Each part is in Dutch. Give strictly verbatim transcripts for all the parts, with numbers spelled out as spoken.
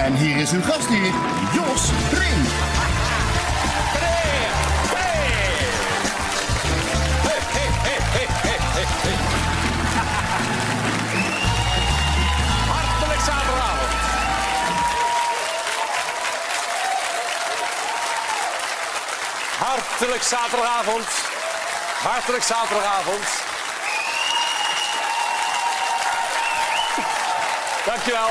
En hier is uw gastheer, Jos Brink. Hartelijk zaterdagavond. Hartelijk zaterdagavond. Hartelijk zaterdagavond. Dankjewel.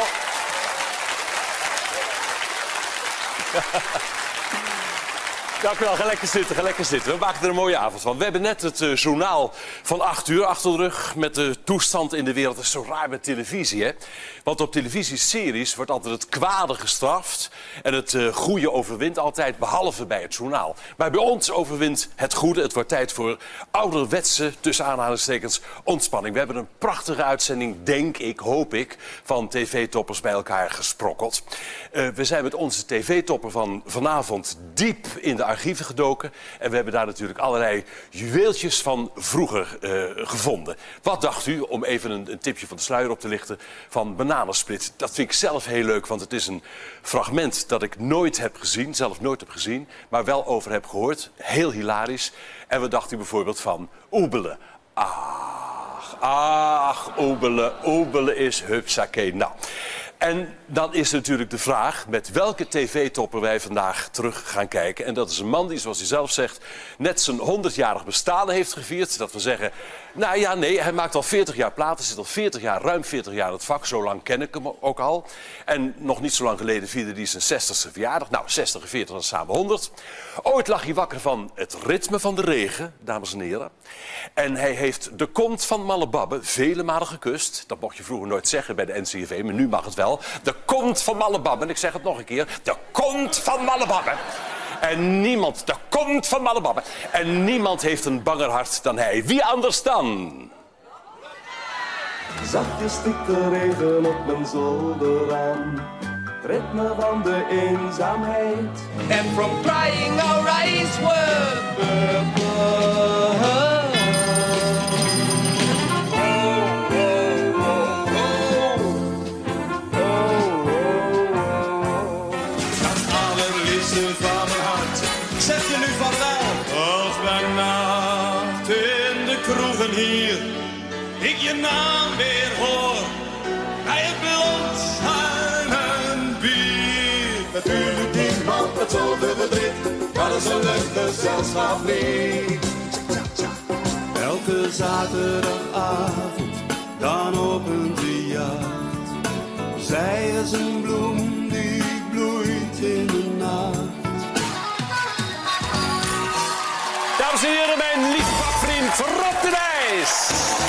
Dank u wel, ga lekker zitten, ga lekker zitten. We maken er een mooie avond van. We hebben net het uh, journaal van acht uur achter de rug met de toestand in de wereld. Dat is zo raar met televisie, hè? Want op televisieseries wordt altijd het kwade gestraft en het uh, goede overwint altijd, behalve bij het journaal. Maar bij ons overwint het goede. Het wordt tijd voor ouderwetse, tussen aanhalingstekens, ontspanning. We hebben een prachtige uitzending, denk ik, hoop ik, van tv-toppers bij elkaar gesprokkeld. Uh, we zijn met onze tv-topper van vanavond diep in de archieven gedoken. En we hebben daar natuurlijk allerlei juweeltjes van vroeger uh, gevonden. Wat dacht u, om even een, een tipje van de sluier op te lichten, van Bananensplit? Dat vind ik zelf heel leuk, want het is een fragment dat ik nooit heb gezien, zelf nooit heb gezien, maar wel over heb gehoord. Heel hilarisch. En wat dacht u bijvoorbeeld van Oebele? Ach, ach, Oebele, Oebele is hupsakee. Nou. En dan is natuurlijk de vraag met welke tv-topper wij vandaag terug gaan kijken. En dat is een man die, zoals hij zelf zegt, net zijn honderdjarig bestaan heeft gevierd. Dat we zeggen, nou ja, nee, hij maakt al veertig jaar platen, zit al veertig jaar, ruim veertig jaar in het vak. Zo lang ken ik hem ook al. En nog niet zo lang geleden vierde hij zijn zestigste verjaardag. Nou, zestig en veertig, dat is samen honderd. Ooit lag hij wakker van het ritme van de regen, dames en heren. En hij heeft de kont van Mallebabbe vele malen gekust. Dat mocht je vroeger nooit zeggen bij de N C R V, maar nu mag het wel. De kont van Mallebabbe. En ik zeg het nog een keer. De kont van Mallebabbe. En niemand, de kont van Mallebabbe. En niemand heeft een banger hart dan hij. Wie anders dan? Zachtjes stikt de regen op mijn zolderraam. Het ritme van de eenzaamheid. And from crying our eyes were purple. Zeg je nu van wel, als bij nacht in de kroegen hier, ik je naam weer hoor, bij het blondschuim en bier. Natuurlijk niemand met zoveel verdriet, maar dat is een leuk gezelschap niet. Elke zaterdagavond, dan opent de jacht. Zij is een bloem die bloeit in de nacht. Dames en heren, mijn lieve vakvriend Rob de Nijs.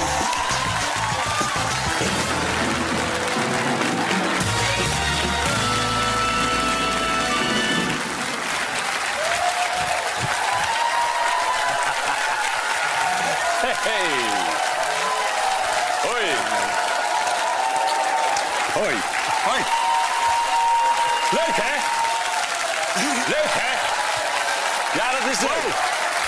Hey, hey. Hoi. Hoi. Hoi. Leuk, hè? Leuk, hè? Ja, dat is leuk.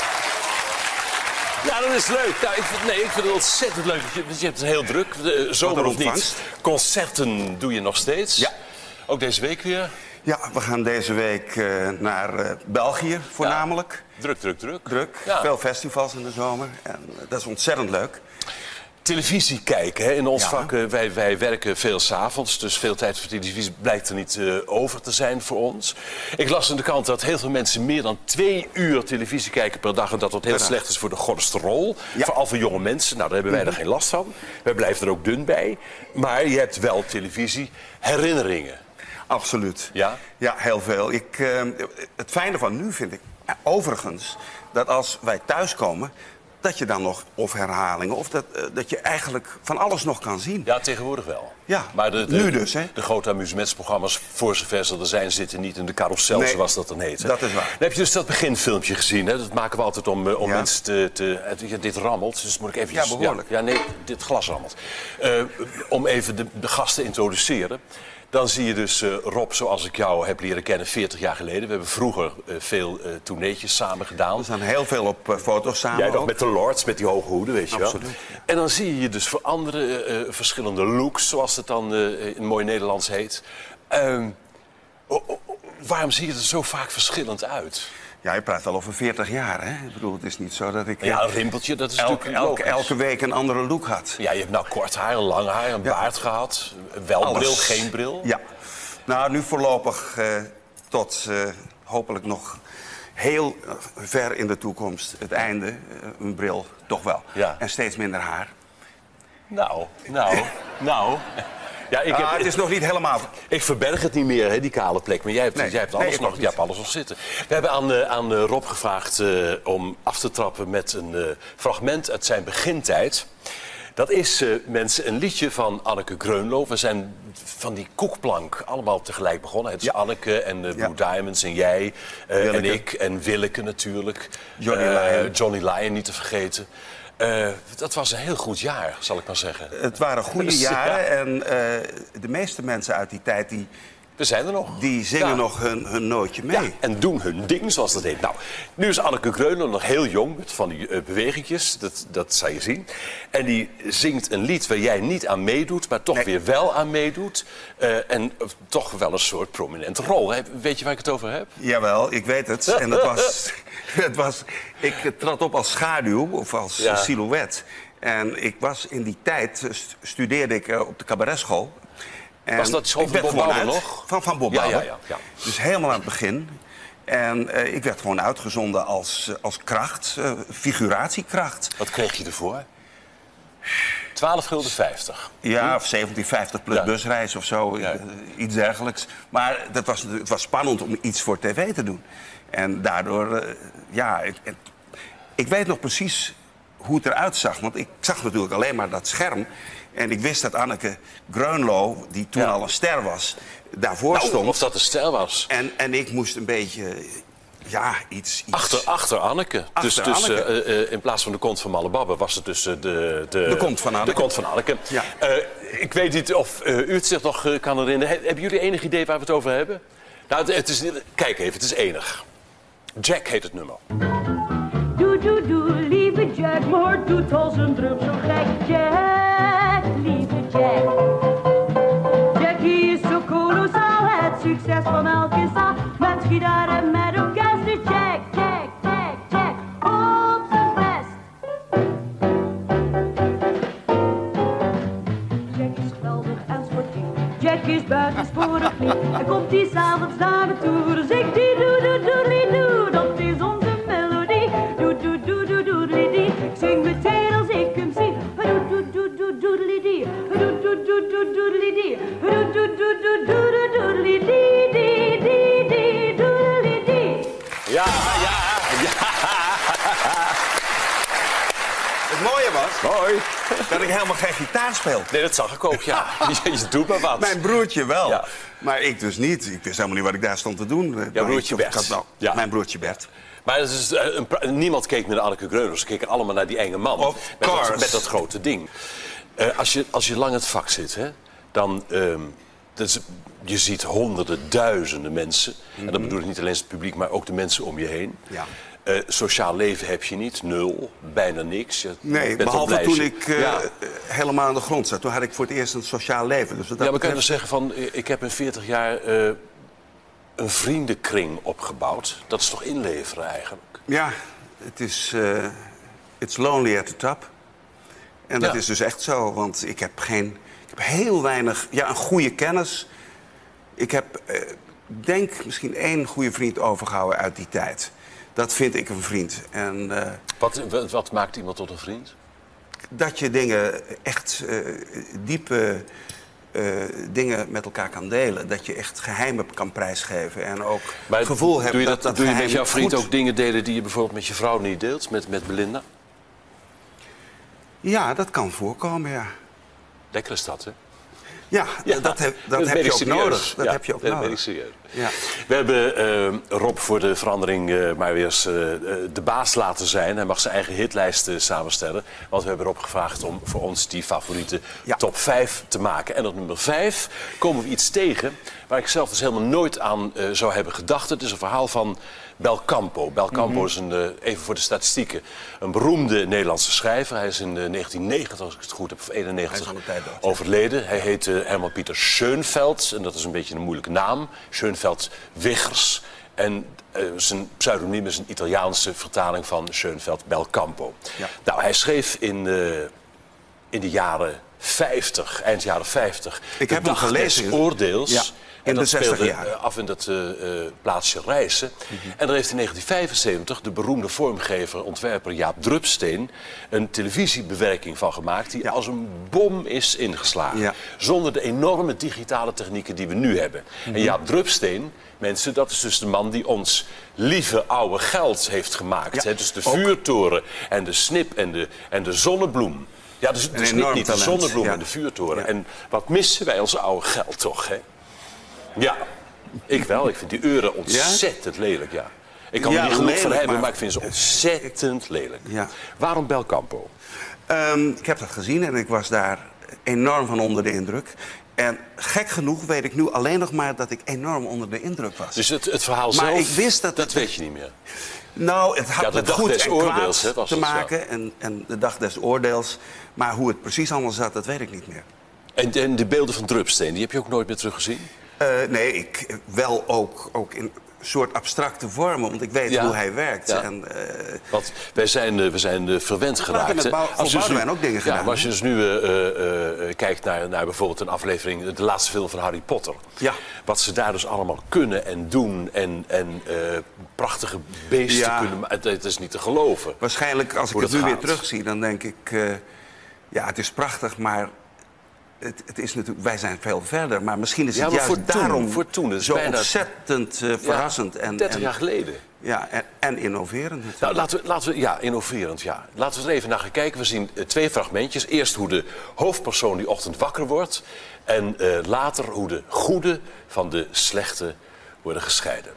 Ja, dat is leuk. Nou, ik, vind, nee, ik vind het ontzettend leuk. Je, je hebt het heel druk, de, zomer of niet. Concerten doe je nog steeds. Ja. Ook deze week weer. Ja, we gaan deze week uh, naar uh, België voornamelijk. Ja. Druk, druk, druk. Druk. Ja. Veel festivals in de zomer. En uh, dat is ontzettend leuk. Televisie kijken, hè? In ons ja. vak, uh, wij, wij werken veel 's avonds, dus veel tijd voor televisie blijkt er niet uh, over te zijn voor ons. Ik las aan de kant dat heel veel mensen meer dan twee uur televisie kijken per dag en dat dat heel ja. slecht is voor de cholesterol. Ja. Vooral voor jonge mensen, nou daar hebben wij mm-hmm. er geen last van. Wij blijven er ook dun bij. Maar je hebt wel televisie herinneringen. Absoluut. Ja? Ja, heel veel. Ik, uh, het fijne van nu vind ik, uh, overigens, dat als wij thuiskomen, dat je dan nog, of herhalingen, of dat, uh, dat je eigenlijk van alles nog kan zien. Ja, tegenwoordig wel. Ja, maar de, de, nu dus, hè? De grote amusementsprogramma's, voor zover ze er zijn, zitten niet in de carousel, nee, zoals dat dan heet. Hè? Dat is waar. Dan heb je dus dat beginfilmpje gezien, hè? Dat maken we altijd om, uh, om ja. mensen te... te uh, dit rammelt, dus moet ik even... Ja, behoorlijk. Ja, ja, nee, dit glas rammelt. Uh, om even de, de gasten te introduceren. Dan zie je dus uh, Rob, zoals ik jou heb leren kennen, veertig jaar geleden. We hebben vroeger uh, veel uh, tourneetjes samen gedaan. We staan heel veel op uh, foto's samen. Jij nog ook. met de Lords, met die hoge hoeden, weet je Absoluut. wel. En dan zie je je dus voor andere uh, verschillende looks, zoals het dan uh, in mooi Nederlands heet. Uh, Oh, oh, oh, waarom zie je er zo vaak verschillend uit? Ja, je praat wel over veertig jaar, hè? Ik bedoel, het is niet zo dat ik... Ja, een rimpeltje, dat is elke, natuurlijk elke, logisch. elke week een andere look had. Ja, je hebt nou kort haar, lang haar, een Ja. baard gehad. Wel Alles. bril, geen bril. Ja. Nou, nu voorlopig uh, tot uh, hopelijk nog heel uh, ver in de toekomst het einde. Uh, een bril, toch wel. Ja. En steeds minder haar. Nou, nou, nou... Ja, ik, heb, Ah, het is nog niet helemaal... ik verberg het niet meer, hè, die kale plek. Maar jij hebt, Nee, jij hebt, nee, alles, ik nog, ook jij hebt alles nog zitten. We hebben aan, uh, aan uh, Rob gevraagd uh, om af te trappen met een uh, fragment uit zijn begintijd. Dat is, uh, mensen, een liedje van Anneke Greunlo. We zijn van die koekplank allemaal tegelijk begonnen. Het is Ja. Anneke en uh, Blue Ja. Diamonds en jij uh, Willeke. en ik en Willeke natuurlijk. Johnny Uh, Lyon. Johnny Lyon niet te vergeten. Uh, dat was een heel goed jaar, zal ik maar zeggen. Het waren goede Dus, jaren ja. en uh, de meeste mensen uit die tijd die, We zijn er nog. die zingen Ja. nog hun, hun nootje mee. Ja, en doen hun ding, zoals dat heet. Nou, nu is Anneke Greunlo nog heel jong, met van die uh, bewegingjes, dat, dat zal je zien. En die zingt een lied waar jij niet aan meedoet, maar toch Nee. weer wel aan meedoet. Uh, en uh, toch wel een soort prominente rol. Hè? Weet je waar ik het over heb? Jawel, ik weet het. En dat was, het was... Ik trad op als schaduw of als Ja. silhouet. En ik was in die tijd, st- studeerde ik uh, op de cabaretschool. En Was dat die school ik van werd Bob gewoon Bauer uit- nog? Van, van Bob Ja, Bauer. ja, ja, ja. Dus helemaal aan het begin. En uh, ik werd gewoon uitgezonden als, uh, als kracht, uh, figuratiekracht. Wat kreeg je ervoor? twaalf gulden vijftig. Ja, of zeventien vijftig plus Ja. busreis of zo, Ja. uh, iets dergelijks. Maar dat was, het was spannend om iets voor tv te doen. En daardoor, uh, ja, ik, ik, ik weet nog precies hoe het eruit zag. Want ik zag natuurlijk alleen maar dat scherm. En ik wist dat Anneke Greunlo, die toen Ja. al een ster was, daarvoor Nou, stond. of dat een stijl was. En, en ik moest een beetje, ja, iets... iets... Achter, achter Anneke. Achter dus dus Anneke. uh, uh, in plaats van de kont van Mallebabbel was het dus uh, de, de... De kont van Anneke. De kont van Anneke. Ja. Uh, ik weet niet of uh, u het zich nog uh, kan herinneren. He- hebben jullie enig idee waar we het over hebben? Nou, het, het is, kijk even, het is enig. Jack heet het nummer. Doe, doe, doe, lieve Jack, mijn hart doet als een drum zo gek. Jack, lieve Jack. Jackie is zo kolossaal, het succes van elke zaal. Met gitaar en met orkest, dus Jack, Jack, Jack, Jack, op zijn best. Jack is geweldig en sportief, Jack is buitensporig lief. En komt hij s'avonds naar me toe, dus ik die doe, doe, doe, doe, dat is onze melodie. Doe, doe, doe, doe, doe, die. Ik zing meteen als ik hem zie. Doe, doe, doe, doe, doe, die. Doe, doe, doe, doe, doe, die. Doe, doe, doe, doe, doe, doe, die, die, die, die, doe, die. Ja, ja, ja. Het mooie was Mooi. dat ik helemaal geen gitaar speel. Nee, dat zag ik ook, ja. Je, je doet maar wat. Mijn broertje wel, Ja. maar ik dus niet. Ik wist helemaal niet wat ik daar stond te doen. Jouw broertje Ik- Bert. ik had wel- Ja. Mijn broertje Bert. Maar het is, uh, een pra- niemand keek naar de Anneke Greunlo. Ze keken allemaal naar die enge man. Of Met dat, course. met dat grote ding. Uh, als, je, als je lang in het vak zit, hè, dan... Um, dat is, je ziet honderden, duizenden mensen. En dan bedoel ik niet alleen het publiek, maar ook de mensen om je heen. Ja. Uh, sociaal leven heb je niet, nul, bijna niks. Je Nee, bent op behalve lijstje. toen ik uh, Ja. helemaal aan de grond zat. Toen had ik voor het eerst een sociaal leven. Dus wat dat Ja, we kunnen betreft- zeggen van, eh, ik heb in veertig jaar uh, een vriendenkring opgebouwd. Dat is toch inleveren eigenlijk? Ja, het is... uh, it's lonely at the top. En dat Ja. is dus echt zo, want ik heb geen... Ik heb heel weinig... Ja, een goede kennis. Ik heb, uh, denk, misschien één goede vriend overgehouden uit die tijd. Dat vind ik een vriend. En uh, Wat, wat, wat maakt iemand tot een vriend? dat je dingen echt uh, diepe uh, dingen met elkaar kan delen. Dat je echt geheimen kan prijsgeven. En ook Maar het gevoel hebt doe je dat dat doe je met geheim jouw vriend goed- ook dingen delen die je bijvoorbeeld met je vrouw niet deelt? Met, met Belinda? Ja, dat kan voorkomen, ja. Lekker is dat, hè? Ja, Ja, dat heb, dat dat heb weet je ik ook serieus. nodig. Dat Ja, heb je ook dat nodig. weet ik serieus. Ja. We hebben uh, Rob voor de verandering uh, maar weer eens uh, de baas laten zijn. Hij mag zijn eigen hitlijst uh, samenstellen. Want we hebben Rob gevraagd om voor ons die favoriete Ja. top vijf te maken. En op nummer vijf komen we iets tegen waar ik zelf dus helemaal nooit aan uh, zou hebben gedacht. Het is een verhaal van Belcampo. Belcampo Mhm. is, een, uh, even voor de statistieken, een beroemde Nederlandse schrijver. Hij is in uh, negentien negentig, als ik het goed heb, of eenennegentig, Hij is aan de tijd dood, ja. overleden. Hij heette Herman Pieter Schoenfeld. En dat is een beetje een moeilijke naam. Schoenfeld Wiggers. En uh, zijn pseudoniem is een Italiaanse vertaling van Schoenfeld Belcampo. Ja. Nou, hij schreef in, uh, in de jaren vijftig, eind jaren vijftig... Ik heb hem gelezen. Des Oordeels. Ja. In en dat de zestig speelde jaar. af in dat uh, uh, plaatsje Rijssen. Mm-hmm. En daar heeft in negentien vijfenzeventig de beroemde vormgever, ontwerper Jaap Drupsteen... een televisiebewerking van gemaakt die ja. als een bom is ingeslagen. Ja. Zonder de enorme digitale technieken die we nu hebben. Mm-hmm. En Jaap Drupsteen, mensen, dat is dus de man die ons lieve oude geld heeft gemaakt. Ja. He, dus de ook. vuurtoren en de snip en de, en de zonnebloem. Ja, dus, dus niet, niet de zonnebloem ja. en de vuurtoren. Ja. En wat missen wij ons oude geld toch, hè? Ja, ik wel. Ik vind die euren ontzettend ja? lelijk, ja. Ik kan ja, er niet genoeg van hebben, maar... maar ik vind ze ontzettend lelijk. Ja. Waarom Belcampo? Um, ik heb dat gezien en ik was daar enorm van onder de indruk. En gek genoeg weet ik nu alleen nog maar dat ik enorm onder de indruk was. Dus het, het verhaal maar zelf, ik wist dat, dat weet je niet meer? Nou, het had ja, met goed en kwaad he, te maken en, en de dag des oordeels. Maar hoe het precies allemaal zat, dat weet ik niet meer. En, en de beelden van Drupsteen, die heb je ook nooit meer teruggezien? Uh, nee, ik wel ook, ook in soort abstracte vormen, want ik weet ja. hoe hij werkt. Ja. En, uh, want wij zijn, uh, we zijn uh, verwend geraakt. Met bouw, als je dus ook dingen ja, gedaan. Maar als je dus nu uh, uh, kijkt naar, naar bijvoorbeeld een aflevering, de laatste film van Harry Potter. Ja. Wat ze daar dus allemaal kunnen en doen en, en uh, prachtige beesten ja. kunnen maken. Het, het is niet te geloven. Waarschijnlijk, als ik het nu gaat. weer terugzie, dan denk ik, uh, ja, het is prachtig, maar... Het, het is natuurlijk, wij zijn veel verder, maar misschien is het ja, juist voor toen, daarom voor toen, dus zo bijna ontzettend uh, verrassend. Ja, en, dertig en, jaar geleden. Ja, en, en innoverend. Nou, laten we, laten we, ja, innoverend, ja. Laten we er even naar gaan kijken. We zien uh, twee fragmentjes. Eerst hoe de hoofdpersoon die ochtend wakker wordt. En uh, later hoe de goede van de slechte worden gescheiden.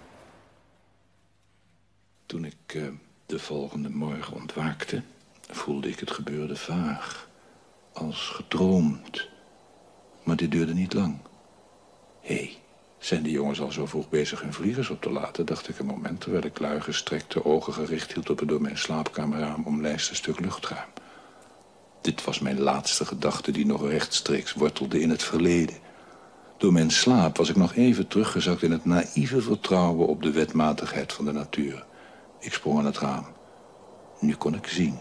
Toen ik uh, de volgende morgen ontwaakte, voelde ik het gebeurde vaag. Als gedroomd. Maar dit duurde niet lang. Hé, hey, zijn die jongens al zo vroeg bezig hun vliegers op te laten? Dacht ik een moment, terwijl ik lui gestrekte ogen gericht hield op het door mijn slaapkamerraam omlijste stuk luchtruim. Dit was mijn laatste gedachte die nog rechtstreeks wortelde in het verleden. Door mijn slaap was ik nog even teruggezakt in het naïeve vertrouwen op de wetmatigheid van de natuur. Ik sprong aan het raam. Nu kon ik zien.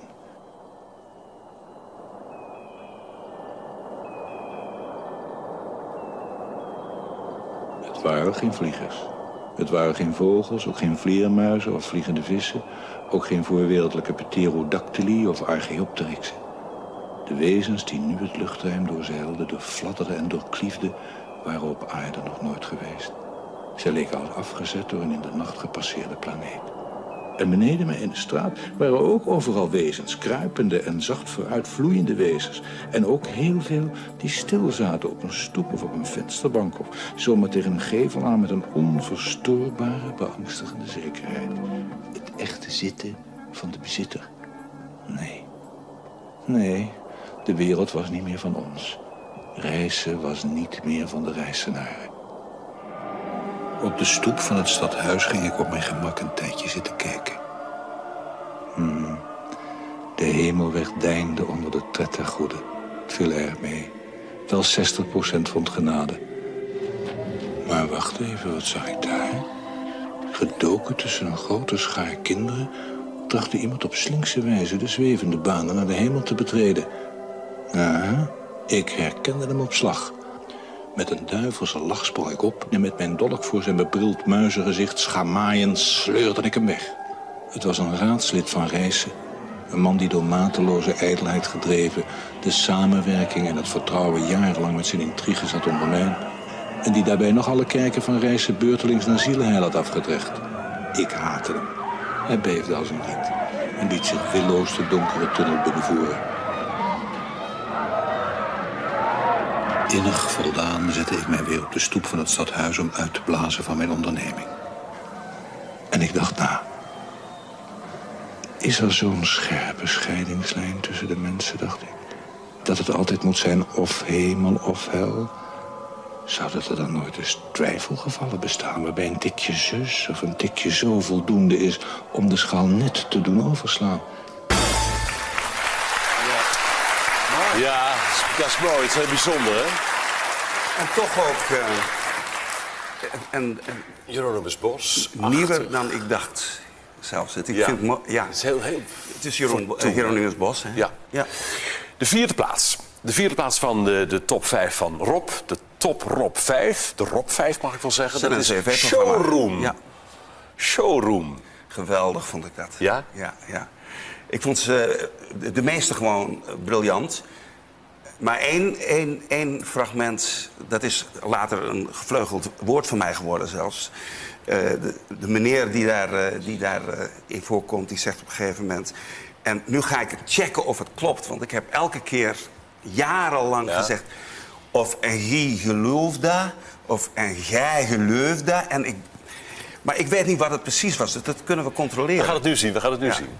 Het waren geen vliegers. Het waren geen vogels, ook geen vleermuizen of vliegende vissen. Ook geen voorwereldelijke pterodactyli of archaeopteryxen. De wezens die nu het luchtruim doorzeilden, doorfladderden en doorkliefden, waren op aarde nog nooit geweest. Zij leken als afgezet door een in de nacht gepasseerde planeet. En beneden mij in de straat waren ook overal wezens, kruipende en zacht vooruitvloeiende wezens. En ook heel veel die stil zaten op een stoep of op een vensterbank of zomaar tegen een gevel aan met een onverstoorbare, beangstigende zekerheid. Het echte zitten van de bezitter. Nee. Nee, de wereld was niet meer van ons. Reizen was niet meer van de reizenaren. Op de stoep van het stadhuis ging ik op mijn gemak een tijdje zitten kijken. Hmm. De hemelweg deinde onder de tred der goeden. Het viel erg mee. Wel zestig procent vond genade. Maar wacht even, wat zag ik daar? Gedoken tussen een grote schaar kinderen trachtte iemand op slinkse wijze de zwevende banen naar de hemel te betreden. Aha, ik herkende hem op slag. Met een duivelse lach sprong ik op en met mijn dolk voor zijn bebrild muizengezicht schamaaiend sleurde ik hem weg. Het was een raadslid van Rijssen. Een man die door mateloze ijdelheid gedreven de samenwerking en het vertrouwen jarenlang met zijn intriges had ondermijnd. En die daarbij nog alle kerken van Rijssen beurtelings naar zielenheil had afgedreigd. Ik haatte hem. Hij beefde als een riet en liet zich willoos de donkere tunnel binnenvoeren. Innig voldaan zette ik mij weer op de stoep van het stadhuis om uit te blazen van mijn onderneming. En ik dacht na. Is er zo'n scherpe scheidingslijn tussen de mensen, dacht ik? Dat het altijd moet zijn of hemel of hel? Zou dat er dan nooit eens twijfelgevallen bestaan waarbij een tikje zus of een tikje zo voldoende is om de schaal net te doen overslaan? Ja, dat is mooi. Het is heel bijzonder, hè? En toch ook... Uh, en, en, Hieronymus Bos. Nieuwer dan ik dacht zelfs. Het, ik ja. vind het, ja. Het is heel... heel het is Hieron, uh, Hieronymus Bos, hè? Ja. ja. De vierde plaats. De vierde plaats van de, de top vijf van Rob. De top Rob vijf. De Rob vijf mag ik wel zeggen. Dat, dat is een Showroom. Ja. Showroom. Geweldig vond ik dat. Ja? Ja, ja. Ik vond ze, de, de meeste gewoon briljant. Maar één, één, één fragment, dat is later een gevleugeld woord van mij geworden zelfs. Uh, de, de meneer die daar, uh, die daar uh, in voorkomt, die zegt op een gegeven moment... En nu ga ik checken of het klopt, want ik heb elke keer jarenlang ja. gezegd... Of en hij gelooft dat, of en jij gelooft dat. En ik, maar ik weet niet wat het precies was, dus dat kunnen we controleren. We gaan het nu zien, we gaan het nu ja. zien.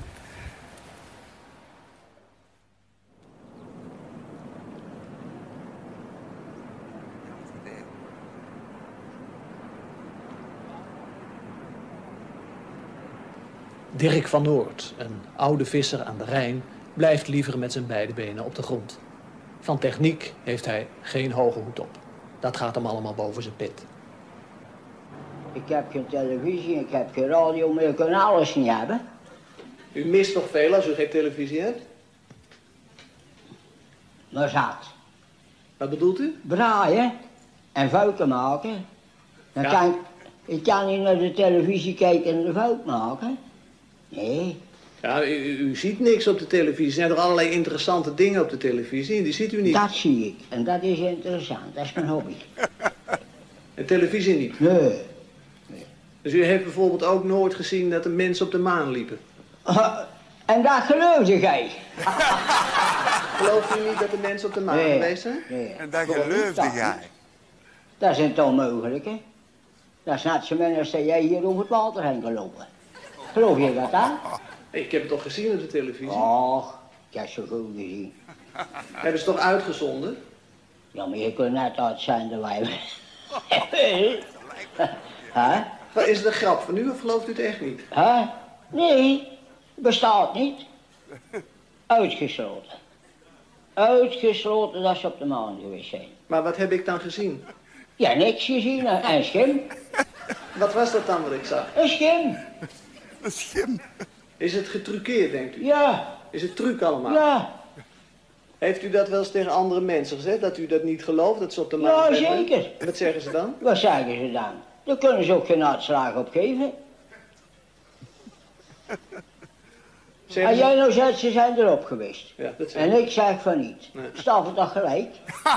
Dirk van Noord, een oude visser aan de Rijn, blijft liever met zijn beide benen op de grond. Van techniek heeft hij geen hoge hoed op. Dat gaat hem allemaal boven zijn pit. Ik heb geen televisie, ik heb geen radio, maar ik kan alles niet hebben. U mist nog veel als u geen televisie hebt? Maar zat. Wat bedoelt u? Braaien en vuiken maken. Dan Ja. kan ik, ik kan niet naar de televisie kijken en de vuik maken. Nee. Ja, u, u ziet niks op de televisie. Er zijn er allerlei interessante dingen op de televisie en die ziet u niet. Dat zie ik en dat is interessant, dat is mijn hobby. En televisie niet? Nee. Dus u heeft bijvoorbeeld ook nooit gezien dat er mensen op de maan liepen? Uh, en dat geloofde jij? Gelooft u niet dat er mensen op de maan Nee. geweest zijn? Nee. En dat Waarom geloofde dat jij? niet? Dat is niet onmogelijk, hè? Dat is net zo min als dat jij hier over het water heen kan lopen. Geloof je dat, hè? Hey, ik heb het toch gezien op de televisie? Och, ik heb ze goed gezien. Hebben ze toch uitgezonden? Ja, maar je kunt net uitzenden wij. Hè? Wat is het een grap van u of gelooft u het echt niet? Hè? Nee, bestaat niet. Uitgesloten. Uitgesloten dat ze op de maan geweest zijn. Maar wat heb ik dan gezien? Ja, niks gezien, hè? Een schim. Wat was dat dan wat ik zag? Een schim. Een schim. Is het getruckeerd, denkt u? Ja, Is het truc allemaal? ja. Heeft u dat wel eens tegen andere mensen gezegd? Dat u dat niet gelooft, dat ze op de maan Ja, zijn? zeker. Wat zeggen ze dan? Wat zeggen ze dan? Daar kunnen ze ook geen uitslag op geven. Zeggen En ze- jij nou zegt, ze zijn erop geweest. Ja, dat zeg En ik. ik zeg van niet. Nee. Staat het toch gelijk?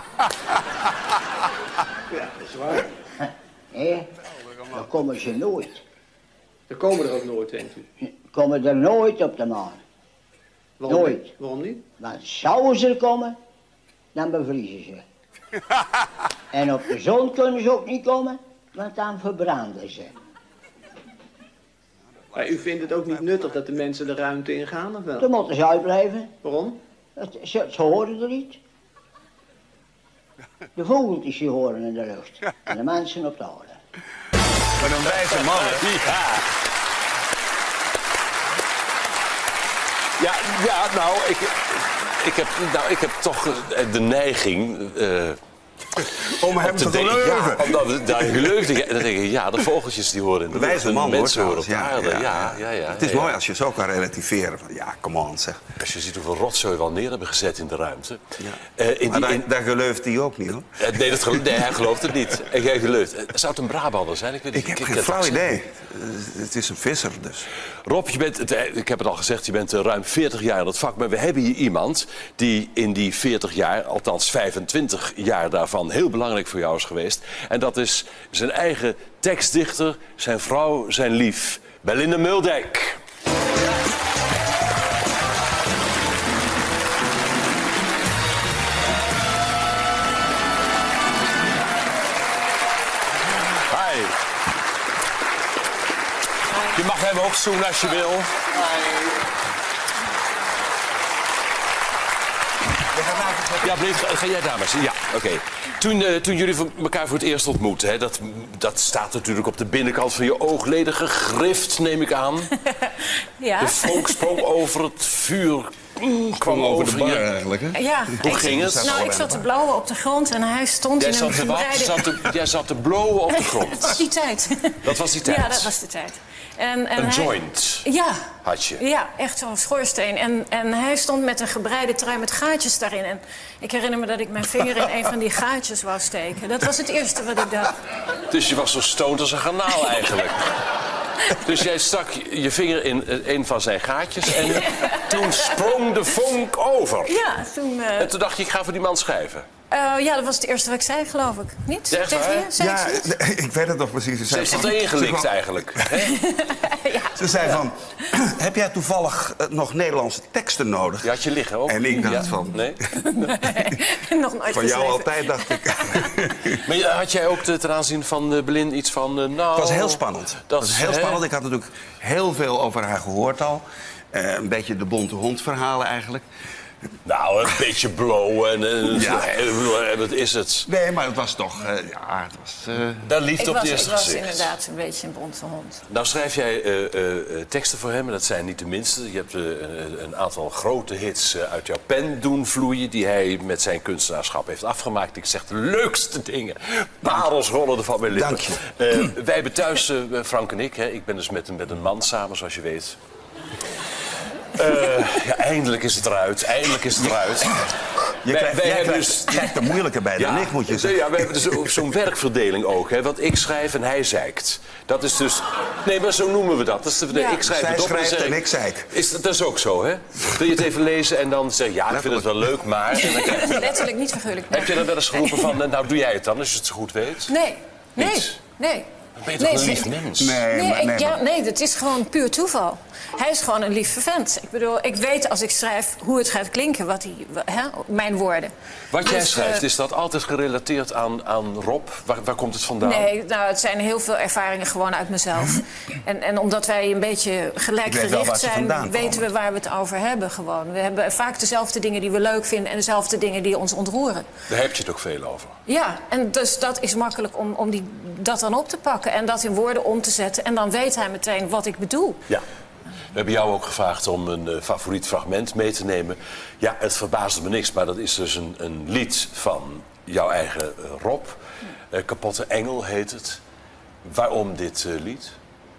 Ja, dat is waar. Nee, dan komen ze nooit. Er komen er ook nooit, denkt u. Komen er nooit op de maan. Waarom Nooit. niet? Waarom niet? Want zouden ze er komen, dan bevriezen ze. En op de zon kunnen ze ook niet komen, want dan verbranden ze. Maar u vindt het ook niet nuttig dat de mensen de ruimte ingaan, of wel? Dan moeten ze uitblijven. Waarom? Het- Ze, ze horen er niet. De vogeltjes die horen in de lucht. En de mensen op de aarde. Maar een wijze man, hè? Ja. Ja, ja, nou, ik, ik, heb, nou, ik heb toch eh, de neiging... eh, Om hem om te denken, ja, geloven. omdat daar geloofde ik. Dan denk ik, ja, de vogeltjes die horen in de Een wijze lucht, man, de hoor, mensen horen op de trouwens. aarde. Ja, ja, ja. Het is ja, mooi ja. als je zo kan relativeren. Van, ja, come on, zeg. Als je ziet hoeveel rotzooi we al neer hebben gezet in de ruimte. Ja. Eh, in Maar die, daar, in, daar gelooft hij ook niet, hoor. eh, nee, dat gelo- nee, hij gelooft het niet. En jij gelooft. Eh, Zou het een Brabander zijn? Ik weet niet. Ik heb ken geen het flauw accent idee. niet. Eh, Het is een visser, dus. Rob, je bent, het- eh, ik heb het al gezegd, je bent eh, ruim veertig jaar in het vak. Maar we hebben hier iemand die in die veertig jaar, althans vijfentwintig jaar daarvan, heel belangrijk voor jou is geweest. En dat is zijn eigen tekstdichter, zijn vrouw, zijn lief. Belinda Muldijk. Hi. Je mag hem ook zoenen als je wil. Ja, bleef, ga jij dames. Ja, oké. Toen, eh, toen jullie voor- elkaar voor het eerst ontmoetten, hè, dat, dat staat natuurlijk op de binnenkant van je oogleden gegrift, neem ik aan. Ja. De vonk sprong over het vuur. kwam over de bar je. eigenlijk, hè? Ja. Hoe ik, ging het? Nou, ik zat te blauwen op de grond en hij stond Jij in zat een te wat? gebreide... Zat te, jij zat te blowen op de grond. Dat was die tijd. Dat was die tijd? Ja, dat was de tijd. En, en een hij... joint Ja. had je? Ja, echt zo'n schoorsteen. En, en hij stond met een gebreide trui met gaatjes daarin. En ik herinner me dat ik mijn vinger in een van die gaatjes wou steken. Dat was het eerste wat ik dacht. Dus je was zo stoned als een garnaal eigenlijk. Dus jij stak je vinger in een van zijn gaatjes en toen sprong de vonk over. Ja, toen... Uh... En toen dacht je, ik ga voor die man schrijven. Uh, ja, dat was het eerste wat ik zei, geloof ik. Niet? Echt Tegen je? Zei ja, ik weet het nog precies. Ze heeft het ingelikt eigenlijk. Ja. Ze zei van, heb jij toevallig uh, nog Nederlandse teksten nodig? Die had je liggen ook. En ik dacht ja. van... Nee? nee, nog nooit van jou geschreven. altijd, dacht ik. Maar had jij ook ten aanzien van uh, Belin iets van... Uh, nou, het was heel spannend. Dat het was heel hè? spannend. Ik had natuurlijk heel veel over haar gehoord al. Uh, een beetje de bonte hond verhalen eigenlijk. Nou, een beetje blowen en uh, ja. wat is het? Nee, maar het was toch... Uh, ja, het was... Uh... Daar liefde ik op was, het eerste ik was gezicht. inderdaad een beetje een bonte hond. Nou schrijf jij uh, uh, teksten voor hem en dat zijn niet de minste. Je hebt uh, een, een aantal grote hits uh, uit jouw pen doen vloeien... die hij met zijn kunstenaarschap heeft afgemaakt. Ik zeg de leukste dingen. Parels rollen er van mijn lippen. Dank je. Uh, wij hebben thuis, uh, Frank en ik... Hè, ik ben dus met, met een man samen, zoals je weet... Uh, ja, eindelijk is het eruit. Eindelijk is het eruit. Je wij, krijgt, wij jij hebben krijgt, dus... krijgt er moeilijker bij dan ja, ik, moet je zeggen. Ja, we hebben dus zo'n werkverdeling ook. Hè, want ik schrijf en hij zeikt. Dat is dus... Nee, maar zo noemen we dat. dat is de, Ja. Ik schrijf Zij het op schrijft en, en ik zeik. Is dat, dat is ook zo, hè? Wil je het even lezen en dan zeg je... Ja, ik vind het wel leuk, maar... En dan krijg je... Letterlijk niet figuurlijk. Heb je dan wel eens geroepen van... Nou, doe jij het dan, als je het zo goed weet? Nee, nee, Niet? nee. Ben je toch nee, een lief ze- mens? Nee, Nee, maar, ik, nee, ja, maar- nee, dat is gewoon puur toeval. Hij is gewoon een lieve vent. Ik bedoel, ik weet als ik schrijf hoe het gaat klinken, wat hij, hè, mijn woorden. Wat jij Dus, schrijft, eh, is dat altijd gerelateerd aan, aan Rob? Waar, waar komt het vandaan? Nee, nou, het zijn heel veel ervaringen gewoon uit mezelf. en, en omdat wij een beetje Ik weet wel gelijkgericht waar ze zijn, vandaan weten komen. we waar we het over hebben gewoon. We hebben vaak dezelfde dingen die we leuk vinden en dezelfde dingen die ons ontroeren. Daar heb je het ook veel over. Ja, en dus dat is makkelijk om, om die, dat dan op te pakken en dat in woorden om te zetten. En dan weet hij meteen wat ik bedoel. Ja. We hebben jou ook gevraagd om een uh, favoriet fragment mee te nemen. Ja, het verbaasde me niks, maar dat is dus een, een lied van jouw eigen uh, Rob. Uh, Kapotte Engel heet het. Waarom dit uh, lied?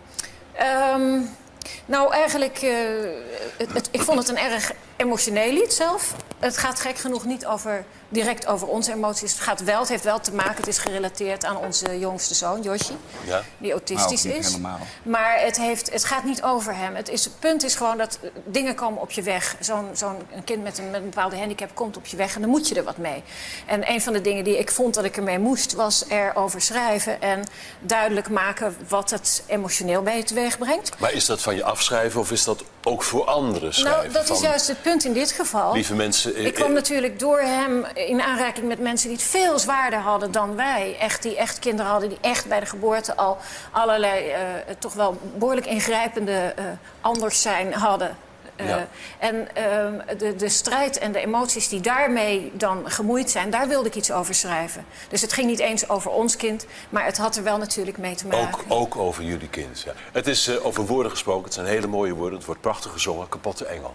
Um, nou, eigenlijk, uh, het, het, ik vond het een erg emotioneel lied zelf. Het gaat gek genoeg niet over, direct over onze emoties. Het gaat wel, het heeft wel te maken, het is gerelateerd aan onze jongste zoon, Yoshi. Ja? Die autistisch Nou, niet is. helemaal. Maar het, heeft, het gaat niet over hem. Het, is, het punt is gewoon dat uh, dingen komen op je weg. Zo'n zo'n een kind met een, met een bepaalde handicap komt op je weg en dan moet je er wat mee. En een van de dingen die ik vond dat ik ermee moest, was erover schrijven en duidelijk maken wat het emotioneel bij je teweeg brengt. Maar is dat van je afschrijven of is dat ook voor anderen schrijven? Nou, dat is Van juist het punt in dit geval. Lieve mensen... eh, Ik kwam eh, natuurlijk door hem in aanraking met mensen die het veel zwaarder hadden dan wij. Echt, die echt kinderen hadden die echt bij de geboorte al allerlei uh, toch wel behoorlijk ingrijpende uh, anders zijn hadden. Uh, Ja. En uh, de, de strijd en de emoties die daarmee dan gemoeid zijn, daar wilde ik iets over schrijven. Dus het ging niet eens over ons kind, maar het had er wel natuurlijk mee te maken. Ook, ook over jullie kind, ja. Het is uh, over woorden gesproken, het zijn hele mooie woorden. Het wordt prachtig gezongen, Kapotte Engel.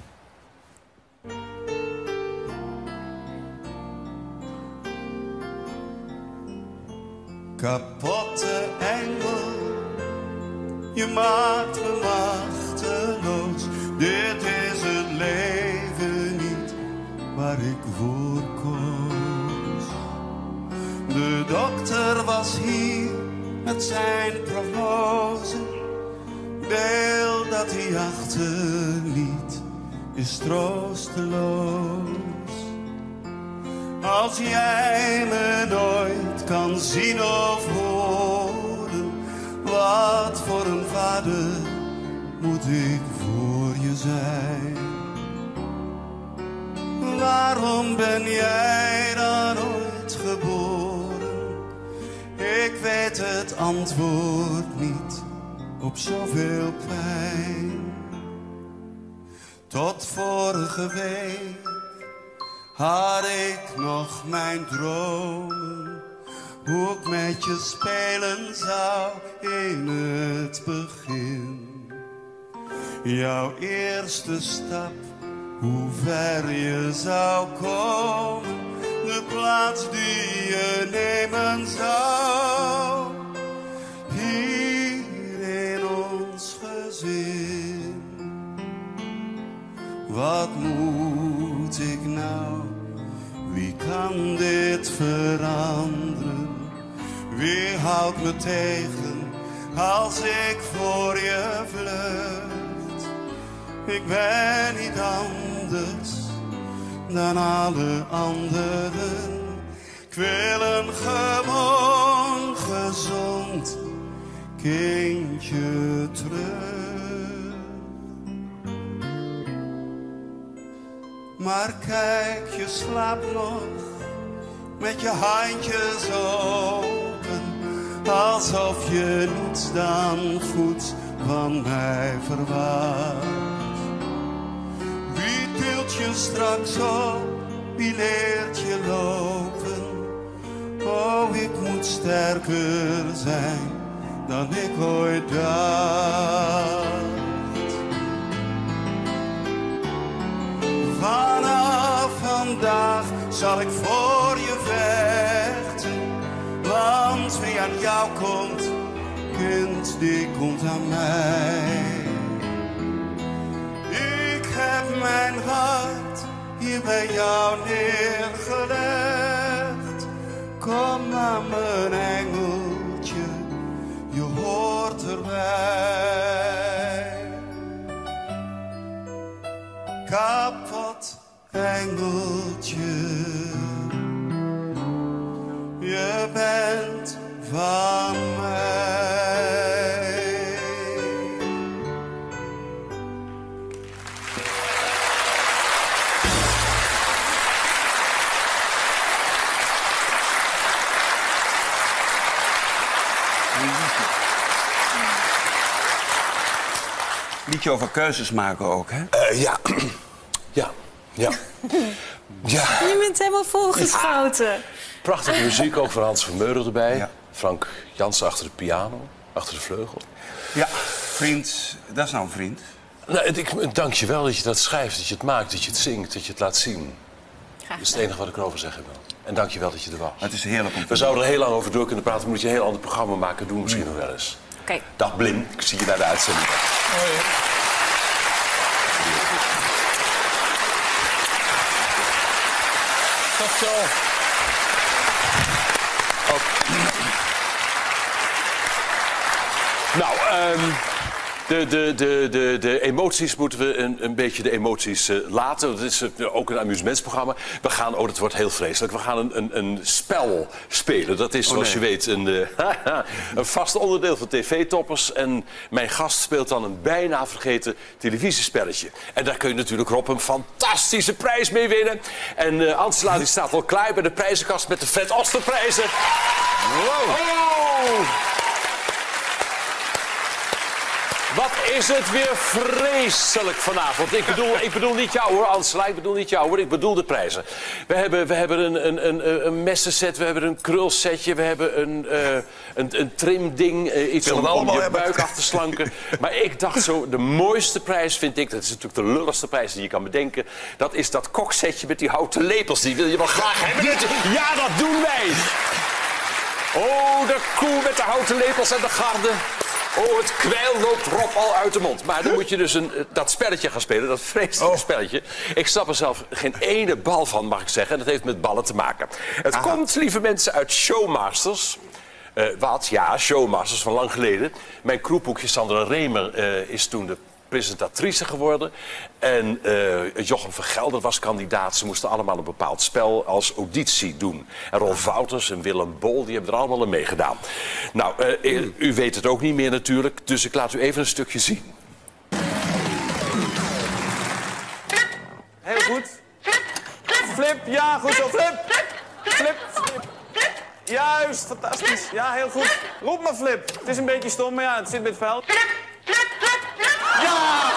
Kapotte engel, je maakt me machteloos. Dit is het leven niet waar ik voor koos. De dokter was hier met zijn prognose. Deel dat hij achterliet is troosteloos. Als jij me nooit kan zien of horen, wat voor een vader moet ik voor je zijn? Waarom ben jij dan ooit geboren? Ik weet het antwoord niet op zoveel pijn. Tot vorige week had ik nog mijn dromen, hoe ik met je spelen zou in het begin. Jouw eerste stap hoe ver je zou komen, de plaats die je nemen zou. Hier in ons gezin. Wat moet ik nou? Wie kan dit veranderen? Wie houdt me tegen als ik voor je vlucht? Ik ben niet anders dan alle anderen. Ik wil een gewoon gezond kindje terug. Maar kijk, je slaapt nog met je handjes open, alsof je niets dan goeds van mij verwacht. Wie tilt je straks op, wie leert je lopen? Oh, ik moet sterker zijn dan ik ooit dacht. Vanaf vandaag zal ik voor je vechten, want wie aan jou komt, kind, die komt aan mij. Ik heb mijn hart hier bij jou neergelegd. Kom maar mijn engeltje, je hoort erbij. Kapot engeltje, je bent van mij. Liedje over keuzes maken ook, hè? Uh, ja. ja. Ja. Ja. Je bent helemaal volgeschoten. Prachtige muziek, ook van Hans Vermeulen erbij. Ja. Frank Jansen achter de piano, achter de vleugel. Ja, vriend, dat is nou een vriend. Nou, ik dank je wel dat je dat schrijft, dat je het maakt, dat je het zingt, dat je het laat zien. Dat is het enige wat ik erover zeggen wil. En dank je wel dat je er was. Het is heerlijk om te We zouden er heel lang over door kunnen praten. We moeten je een heel ander programma maken, doen misschien nog wel eens. Okay. Dag Blim, ik zie je bij de uitzending. Hoi. Tot zo. Oh. Nou, um, de, de, de, de, de emoties moeten we een, een beetje de emoties uh, laten. Het is uh, ook een amusementsprogramma. We gaan, oh dat wordt heel vreselijk, we gaan een, een, een spel spelen. Dat is, zoals oh, nee. je weet, een, uh, een vast onderdeel van T V-toppers. En mijn gast speelt dan een bijna vergeten televisiespelletje. En daar kun je natuurlijk, Rob, een fantastische prijs mee winnen. En uh, Angela die staat al klaar bij de prijzenkast met de Fred Osterprijzen. Wow. Oh. Wat is het weer vreselijk vanavond. Ik bedoel, ik bedoel niet jou hoor, Angela. Ik bedoel niet jou hoor. Ik bedoel de prijzen. We hebben, we hebben een, een, een, een messenset, we hebben een krulsetje, we hebben een, uh, een, een trimding. Uh, iets om, om je hebben. buik af te slanken. Maar ik dacht zo, de mooiste prijs vind ik, dat is natuurlijk de lulligste prijs die je kan bedenken. Dat is dat koksetje met die houten lepels. Die wil je wel graag hebben. Ja, dat doen wij. Oh, de koe met de houten lepels en de garde. Oh, het kwijl loopt Rob al uit de mond. Maar dan moet je dus een, dat spelletje gaan spelen, dat vreselijke oh. spelletje. Ik snap er zelf geen ene bal van, mag ik zeggen. En dat heeft met ballen te maken. Het Aha. komt, lieve mensen, uit Showmasters. Uh, wat? Ja, Showmasters van lang geleden. Mijn kroephoekje Sandra Remer uh, is toen de presentatrice geworden. En uh, Jochem van Gelder was kandidaat. Ze moesten allemaal een bepaald spel als auditie doen. En Rolf Wouters en Willem Bol, die hebben er allemaal aan meegedaan. Nou, uh, u, u weet het ook niet meer natuurlijk, dus ik laat u even een stukje zien. Heel goed. Flip, ja, goed zo. Flip, flip, flip. Juist, fantastisch. Ja, heel goed. Roep maar Flip. Het is een beetje stom, maar ja, het zit met het veld. Ja!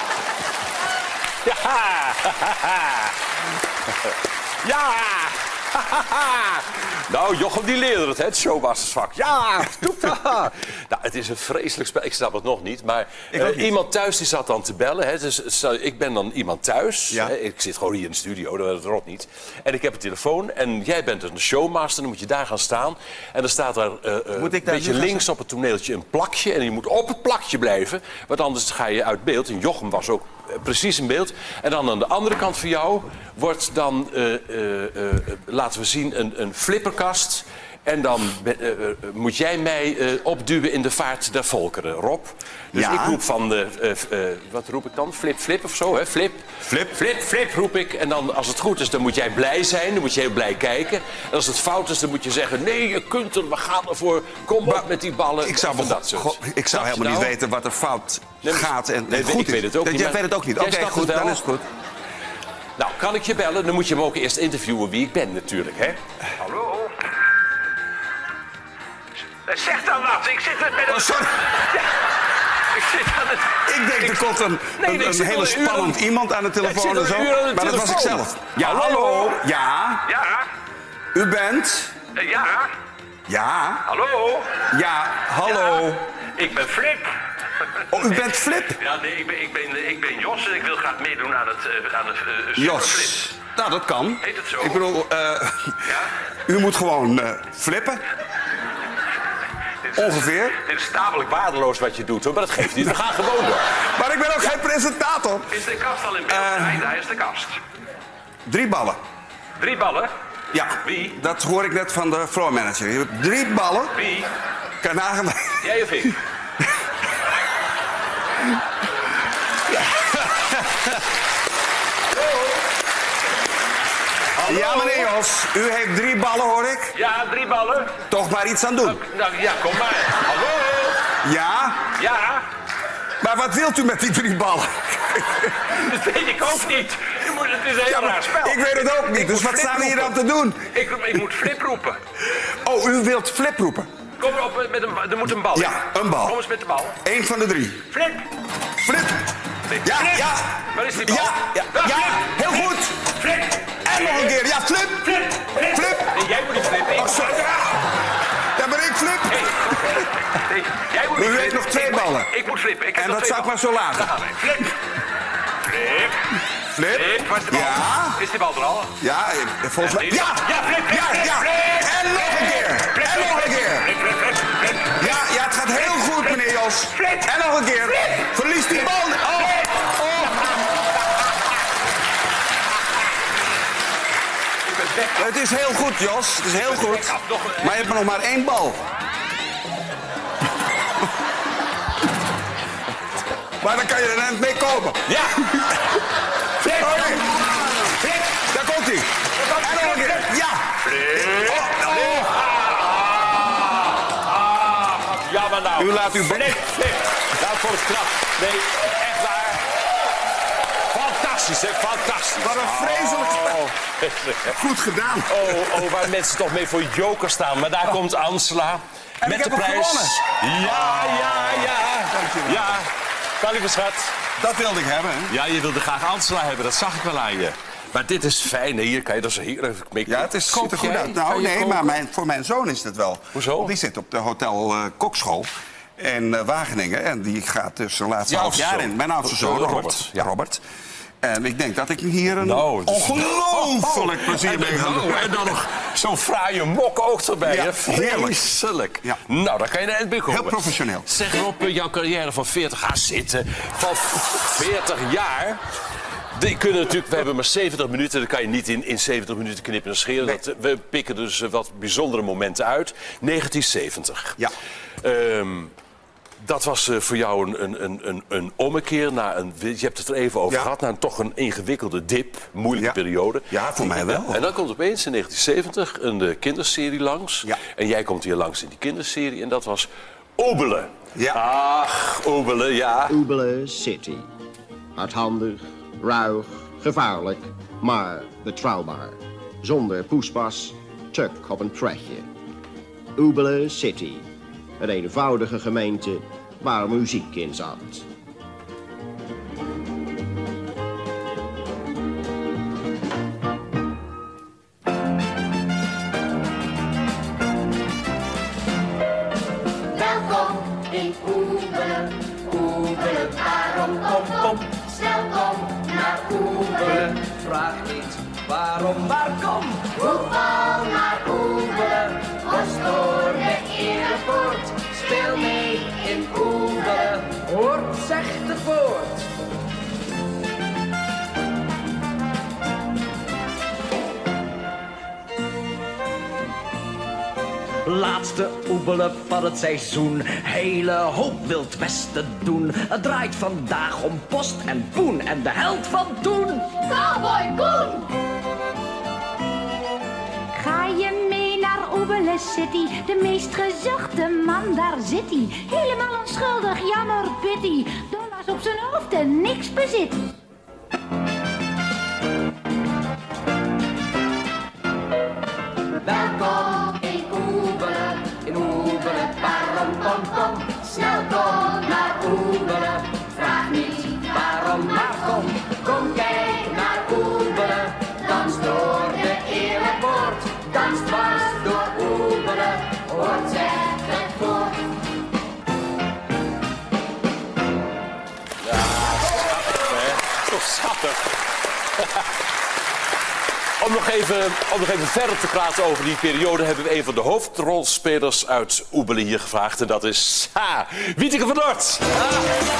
Ja! Ja! Nou, Jochem die leerde het, hè, het showmastersvak. Ja, doe dat. Nou, het is een vreselijk spel. Ik snap het nog niet. Maar uh, niet. Iemand thuis die zat dan te bellen. Hè, dus, uh, ik ben dan iemand thuis. Ja. Hè, ik zit gewoon hier in de studio, dat rot niet. En ik heb een telefoon. En jij bent een showmaster. Dan moet je daar gaan staan. En dan staat er uh, uh, een beetje links op het toneeltje een plakje. En je moet op het plakje blijven. Want anders ga je uit beeld. En Jochem was ook uh, precies in beeld. En dan aan de andere kant van jou wordt dan, uh, uh, uh, laten we zien, een, een flipperkast. En dan uh, uh, moet jij mij uh, opduwen in de vaart der volkeren, Rob. Dus ja. ik roep van, de, uh, uh, wat roep ik dan? Flip, flip of zo, hè? Flip. Flip. Flip, flip roep ik. En dan, als het goed is, dan moet jij blij zijn. Dan moet je heel blij kijken. En als het fout is, dan moet je zeggen, nee, je kunt er, we gaan ervoor. Kom op met die ballen. Ik zou, dat soort. Go, ik zou helemaal nou? niet weten wat er fout nee, gaat en, nee, en goed ik weet het ook is. niet. Jij weet het ook niet. Oké, okay, goed, dan is het goed. Nou, kan ik je bellen? Dan moet je hem ook eerst interviewen wie ik ben natuurlijk, hè? Hallo? Zeg dan wat, ik zit met een... Oh, sorry. Ja, ik zit aan het... Ik denk, er komt een, nee, een, nee, een hele spannend uur... iemand aan de telefoon en zo. Maar telefoon. Dat was ik zelf. Ja, hallo? hallo? Ja? Ja? U bent? Uh, ja? Ja? Hallo? Ja, hallo? Ja, ik ben Flip. Oh, u bent Flip? Ja, nee, ik ben, ik ben, ik ben Jos en ik wil graag meedoen aan het, uh, aan het uh, Jos. Nou, dat kan. Heet het zo? Ik bedoel, uh, ja? U moet gewoon uh, flippen. Ongeveer. Dit is tamelijk waardeloos wat je doet, hoor, maar dat geeft niet. We gaan gewoon door. Maar ik ben ook ja. geen presentator. Is de kast al in beeld? Uh, nee, daar is de kast. Drie ballen. Drie ballen? Ja. Wie? Dat hoor ik net van de floor manager. Je hebt drie ballen. Wie? Kan nagaan. Jij of ik? Hallo? Ja, meneer Jos. U heeft drie ballen, hoor ik. Ja, drie ballen. Toch maar iets aan doen. Nou, ja, kom maar. Hallo? Ja? Ja? Maar wat wilt u met die drie ballen? Dat weet ik ook niet. Je moet, het is een heel ja, raar spel. Ik weet het ook niet, ik dus wat staan we hier dan te doen? Ik, ik moet flip roepen. Oh, u wilt flip roepen? Kom op, met een, er moet een bal. Ja, een bal. Kom eens met de bal. Eén van de drie. Flip. Flip. Ja, flip. ja. Waar is die bal? Ja, ja, ja, ja. heel flip. goed. Flip. En nog een keer. Ja, flip. Flip. Flip. Flip. Nee, jij moet niet flippen. Oh, sorry. Ja, maar ik flip. Hey. Nee, jij moet niet U heeft nog twee ik ballen. Moet, ik moet flippen. Ik heb en nog dat twee zou ik maar zo laten. Daar gaan wij. Flip. Flip. Flip. Flip. Waar is de bal? Ja. Is die bal er al? Ja, volgens mij. Ja! Ja, flip, flip, ja, flip, ja. flip. En nog een keer. Flip, en nog een keer. Flip, flip, flip, flip. Ja, ja, het gaat heel goed, meneer Jos. Flip. En nog een keer. Flip. Verlies die bal. Oh. Oh. Het is heel goed, Jos. Het is heel goed. Maar je hebt nog maar één bal. Maar dan kan je er net mee komen. Ja. Flip. Okay. Flip. Daar komt hij. En nog een keer. Ja. Flip. Oh, oh. Ja, maar nou. U laat uw... Flip, flip. Nou, voor het knap. Nee, echt waar. Fantastisch, hè? Fantastisch. Wat een vreselijk spel. Goed gedaan. Oh, oh, waar mensen toch mee voor joker staan. Maar daar oh. komt Ansela. En met ik de heb prijs. gewonnen. Ja, ja, ja. Dankjewel. Ja. Kan lieve schat. Dat wilde ik hebben, hè? Ja, je wilde graag Ansela hebben. Dat zag ik wel aan je. Maar dit is fijn. Hier kan je dus heerlijk mee. Ja, het is, ziet er goed uit. Nou, nee, maar mijn, voor mijn zoon is het wel. Hoezo? Die zit op de Hotel uh, Kokschool in uh, Wageningen. En die gaat dus zijn laatste half jaar in. Mijn oudste zoon, Robert. Robert. Ja. Robert. En ik denk dat ik hier een nou, ongelooflijk oh, oh. plezier mee ga doen. En dan nog zo'n fraaie mok ook erbij. Ja, heerlijk. Ja. Nou, dan kan je er komen. Heel professioneel. Zeg Rob, jouw carrière van veertig jaar zitten. Van veertig jaar. Die kunnen natuurlijk, we hebben maar zeventig minuten. Dat kan je niet in, in zeventig minuten knippen en scheren. Nee. Dat, we pikken dus wat bijzondere momenten uit. negentien zeventig. Ja. Um, Dat was uh, voor jou een, een, een, een ommekeer naar een... Je hebt het er even over ja. gehad, naar een, toch een ingewikkelde dip, moeilijke ja. periode. Ja, voor mij wel. En dan komt opeens in negentien zeventig een uh, kinderserie langs. Ja. En jij komt hier langs in die kinderserie en dat was Oebele. Ja. Ach, Oebele, ja. Oebele City. Hardhandig, ruig, gevaarlijk, maar betrouwbaar. Zonder poespas, tuk op een tretje. Oebele City. Een eenvoudige gemeente waar muziek in zat. in Oebelen. Oebelen, waarom kom, kom, snel kom naar Oebelen. Vraag niet waarom, maar kom. Voetbal naar Oebelen, was door de Erepoort. Speel mee in Oebelen, hoort zegt het woord. Laatste Oebelen van het seizoen, hele hoop Wild Westen doen. Het draait vandaag om Post en Poen en de held van toen. Cowboy Koen! Ga je mee naar Oebelen City, de meest gezochte man, daar zit hij. Helemaal onschuldig, jammer pity, dollars op zijn hoofd en niks bezit. Welkom in Oebelen, in Oebelen, waarom kom, kom, snel kom naar Oebelen. Vraag niet waarom, maar kom, kom kijk naar Oebelen. Dans door de Erepoort, dans dwars door Oebelen, hoort zegt het voort. Ja, schattig, hè? Toch schattig. Om nog, even, om nog even verder te praten over die periode hebben we een van de hoofdrolspelers uit Oebelen hier gevraagd. En dat is ha, Wieteke van Dort. Ah.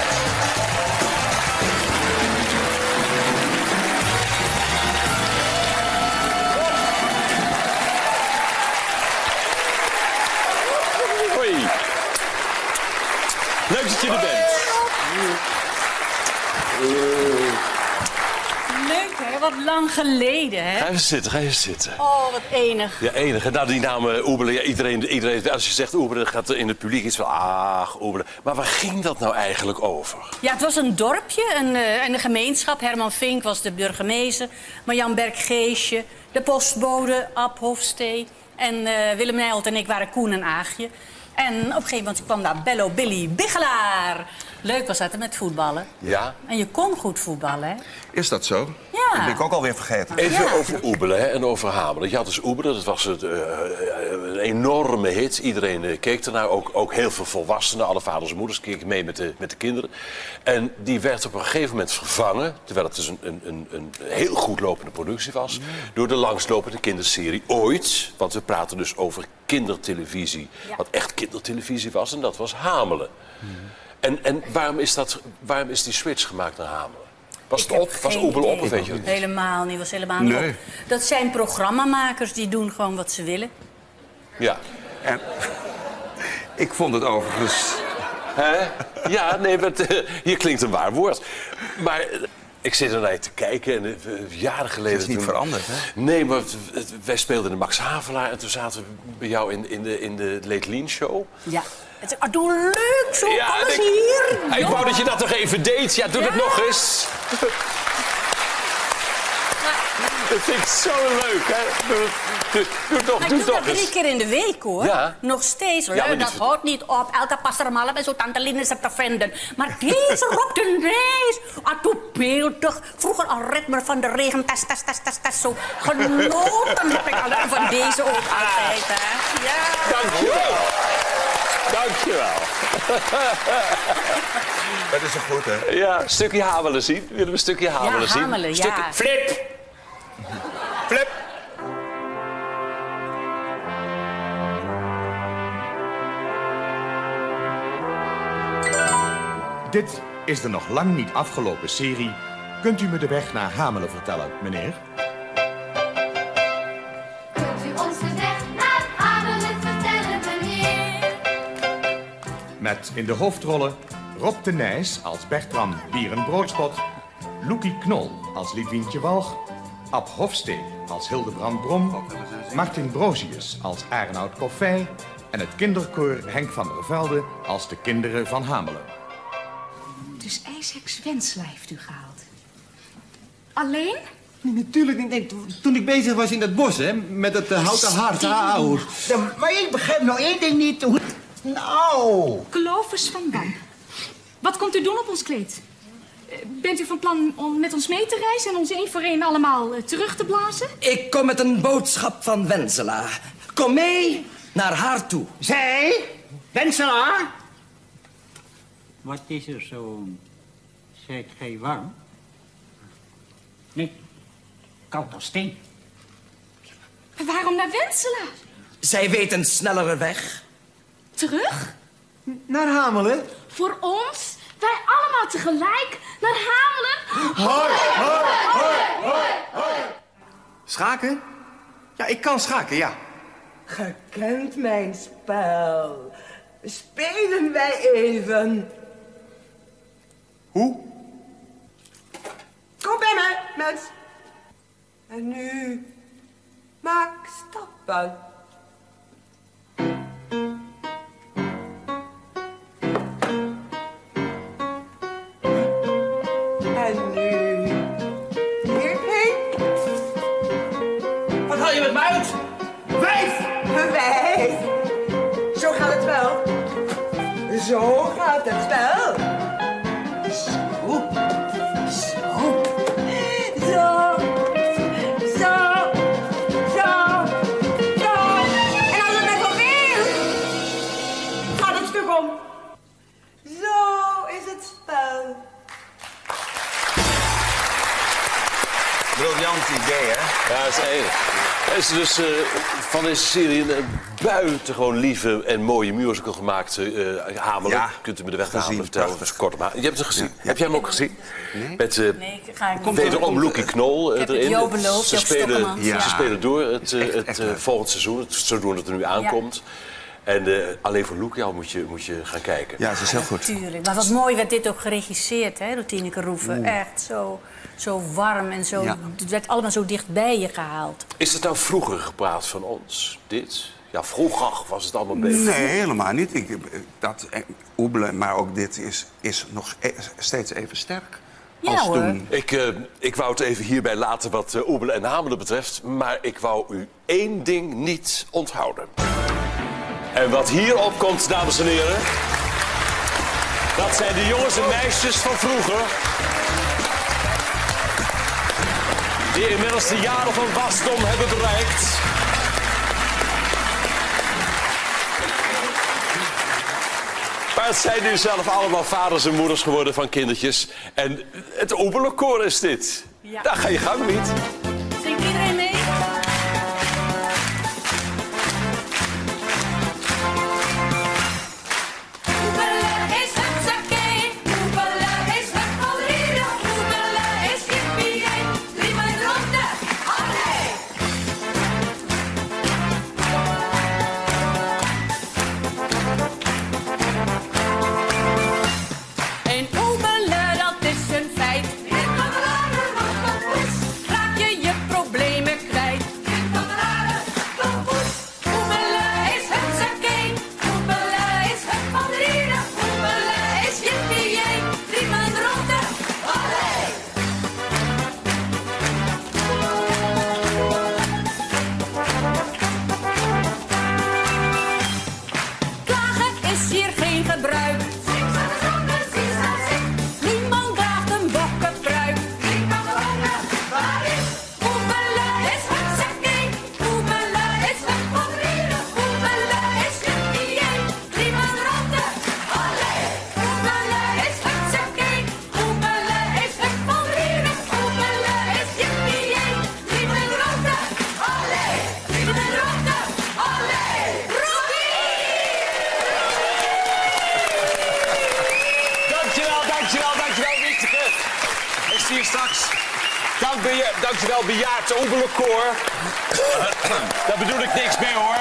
Hoi. Leuk dat je er bent. Leuk, hè? Wat lang geleden, hè? Ga even zitten, ga even zitten. Oh, wat enig. Ja, enig. Nou, die naam uh, Oebelen, ja, iedereen, iedereen, als je zegt Oebelen, gaat er in het publiek iets van, ach, Oebelen. Maar waar ging dat nou eigenlijk over? Ja, het was een dorpje, een, uh, een gemeenschap. Herman Vink was de burgemeester, Marjan Berg-Geesje, de postbode, Ab Hofstee. En uh, Willem Nijholt en ik waren Koen en Aagje. En op een gegeven moment kwam daar Bello Billy Bigelaar. Leuk was dat, hè, met voetballen. Ja. En je kon goed voetballen, hè? Is dat zo? Ja. Dat ben ik ook alweer vergeten. Even Ja. over Oebelen, hè, en over Hamelen. Je had dus Oebelen, dat was het, uh, een enorme hit. Iedereen uh, keek ernaar, ook, ook heel veel volwassenen. Alle vaders en moeders keken mee met de, met de kinderen. En die werd op een gegeven moment vervangen, terwijl het dus een, een, een, een heel goed lopende productie was, mm. door de langslopende kinderserie Ooit. Want we praten dus over kindertelevisie, ja. wat echt kindertelevisie was. En dat was Hamelen. Mm. En, en waarom, is dat, waarom is die switch gemaakt naar Hamelen? Was het op? Was Oebelen op of weet je het niet? Helemaal niet, was helemaal niet Nee. op. Dat zijn programmamakers, die doen gewoon wat ze willen. Ja. En ik vond het overigens... Hè? Ja, nee, maar het, uh, hier klinkt een waar woord. Maar uh, ik zit er naar je te kijken en uh, jaren geleden... Het is niet toen... veranderd, hè? Nee, maar het, het, wij speelden de Max Havelaar en toen zaten we bij jou in, in de, in de Late Lean Show. Ja. Het is, oh, doe leuk zo, Ja, kom eens ik, hier. Ik wou dat je dat nog even deed. Ja, doe Ja. het nog eens. Dat vind ik zo leuk, hè? Doe, doe, doe toch, Maar doe ik doe toch dat eens. drie keer in de week, hoor. Ja. Nog steeds. Ja, Leuk, maar dat die- houdt niet op. Elke passermalle met zo'n tante Lien is er te vinden. Maar deze Rob de Nijs, ah, toe beeldig. Vroeger al ritme van de regen, tas, tas, tas, tas, tas, zo. Genoten heb ik al van deze ook altijd, hè. Ja. Dankjewel. Dankjewel. Dat is zo goed, hè? Ja, een stukje Hamelen zien. Willen we een stukje Hamelen Ja, zien? Hamelen, Een ja. stukje... Flip! Flip! Dit is de nog lang niet afgelopen serie. Kunt u me de weg naar Hamelen vertellen, meneer? Kunt u ons de weg naar Hamelen vertellen, meneer? Met in de hoofdrollen Rob de Nijs als Bertram Bierenbroodspot, Loekie Knol als Lidwientje Walg, Ab Hofstee als Hildebrand Brom, Martin Brozius als Arnoud Koffij en het kinderkoor Henk van der Velde als de kinderen van Hamelen. Dus Isaacs Wensela heeft u gehaald. Alleen? Nee, natuurlijk niet. Nee, to- toen ik bezig was in het bos, hè, met het uh, houten hart. Ah, Maar ik begrijp nog één ding niet. Hoe... Nou... Clovis van Dam. Wat komt u doen op ons kleed? Eh, Bent u van plan om met ons mee te reizen en ons één voor één allemaal eh, terug te blazen? Ik kom met een boodschap van Wensela. Kom mee naar haar toe. Zij? Wensela? Wat is er zo? Zijt gij warm? Nee, koud als steen. Maar waarom naar Wensela? Zij weet een snellere weg. Terug? Naar Hamelen? Voor ons? Wij allemaal tegelijk naar Hamelen? Hoi, hoi, hoi, hoi, hoi. Schaken? Ja, ik kan schaken, ja. Ge kent mijn spel. Spelen wij even. Hoe? Kom bij mij, mens. En nu, maak stappen. En nu, hierheen. Wat haal je met mij uit? Wijf! Wijf. Zo gaat het wel. Zo gaat het wel. Zo. Zo. Zo. Zo. Zo. Zo. En als het mij verveelt, gaat het stuk om. Zo is het spel. Briljant idee, hè? Ja, dat is één. Er is dus uh, van deze serie een buitengewoon lieve en mooie musical gemaakt. Uh, Hamelen. Ja, Kunt u me de weg naar gezien, Hamelen vertellen? prachtig. Kort maar. Je hebt hem gezien. Ja. Heb jij hem ook gezien? Nee. Met uh, Nee, ik ga ik wederom Loekie Knol uh, Ik heb het erin. Jo beloofd, ze, Joop spelen, Stokkermans, ja. ja. ze spelen door het, uh, Echt, het echt uh, leuk. volgend seizoen. Het seizoen dat er nu aankomt. En uh, alleen voor Loekie al moet je, moet je gaan kijken. Ja, ze is heel goed. Tuurlijk. Maar wat mooi werd dit ook geregisseerd, hè, door Tineke Roeven. Oeh. Echt zo, zo warm en zo. Ja. Het werd allemaal zo dichtbij je gehaald. Is het nou vroeger gepraat van ons, dit? Ja, vroeger was het allemaal beter. Nee, helemaal niet. Ik, dat eh, Oebelen, maar ook dit is, is nog e- steeds even sterk. Ja, als hoor. toen. Ik, uh, ik wou het even hierbij laten wat uh, Oebelen en Hamelen betreft. Maar ik wou u één ding niet onthouden. En wat hierop komt, dames en heren... dat zijn de jongens en meisjes van vroeger... die inmiddels de jaren van wasdom hebben bereikt... Maar het zijn nu zelf allemaal vaders en moeders geworden van kindertjes. En het Oebelenkoor is dit. Ja. Daar ga je gang, Miet. Zingt iedereen mee? En Oebelen, dat is een feit. Raak je je problemen kwijt. Oebelen is hutsakee. Oebelen is het van Rieren. Oebelen is jippie-jee. Riemen ronde. Olé! Klagen is hier geen gebruik. Niemand draagt een bokkenpruik. Oebelen is hutsakee. Oebelen is het van Rieren. Oebelen is jippie-jee. Riemen ronde. Olé! Oebelen is hutsakee. Oebelen is het van Rieren. Oebelen is jippie-jee. Riemen ronde. Olé! Riemen ronde. Olé! Dankjewel, dankjewel, dankjewel, Wieteke. Ik zie je straks. Dank beja dankjewel, bejaard Oebelenkoor. Daar bedoel ik niks mee, hoor.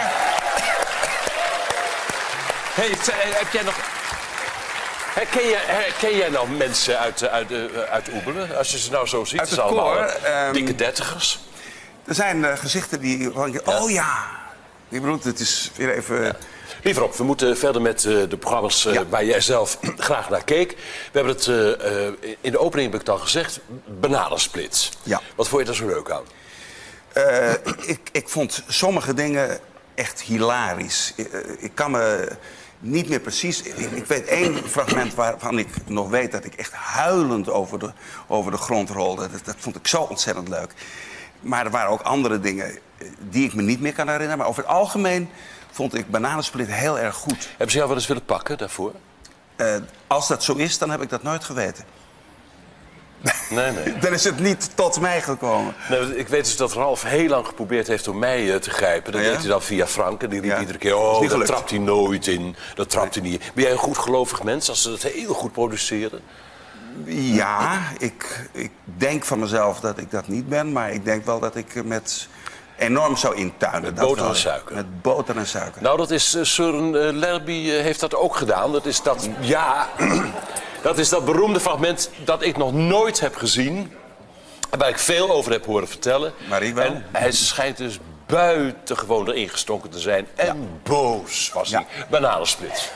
Hey, t- heb jij nog... Herken jij, herken jij nou mensen uit, uit, uit, uit Oebelen? Als je ze nou zo ziet, Uit het het zijn allemaal koor, uh, ehm, dikke dertigers. Er zijn uh, gezichten die... Oh ja. Ik bedoel, het is weer even... Liever op, we moeten verder met uh, de programma's uh, waar jij zelf graag naar keek. We hebben het, uh, uh, in de opening heb ik het al gezegd, Bananensplit. Ja. Wat vond je daar zo leuk aan? Uh, ik, ik vond sommige dingen echt hilarisch. Ik, uh, ik kan me niet meer precies... Ik, ik weet één fragment waarvan ik nog weet dat ik echt huilend over de, over de grond rolde. Dat, dat vond ik zo ontzettend leuk. Maar er waren ook andere dingen die ik me niet meer kan herinneren. Maar over het algemeen vond ik Bananensplit heel erg goed. Hebben ze jou wel eens willen pakken daarvoor? uh, als dat zo is, dan heb ik dat nooit geweten. Nee, nee. Dan is het niet tot mij gekomen. Nee, ik weet dus dat Ralf heel lang geprobeerd heeft om mij uh, te grijpen. Dat Ja? deed hij dan via Frank. En die riep Ja. iedere keer, Is oh, niet dat gelukt. trapt hij nooit in. Dat trapt hij niet in. Ben jij een goed gelovig mens als ze dat heel goed produceren? Ja, ik, ik denk van mezelf dat ik dat niet ben. Maar ik denk wel dat ik met enorm zou intuinen. Met dat boter wel. en suiker. Met boter en suiker. Nou, dat is uh, Søren uh, Lerby uh, heeft dat ook gedaan. Dat is dat, ja, dat is dat beroemde fragment dat ik nog nooit heb gezien. Waar ik veel over heb horen vertellen. Marie wel. En hij schijnt dus buitengewoon erin gestonken te zijn. En ja. boos was hij. Ja. Bananensplit.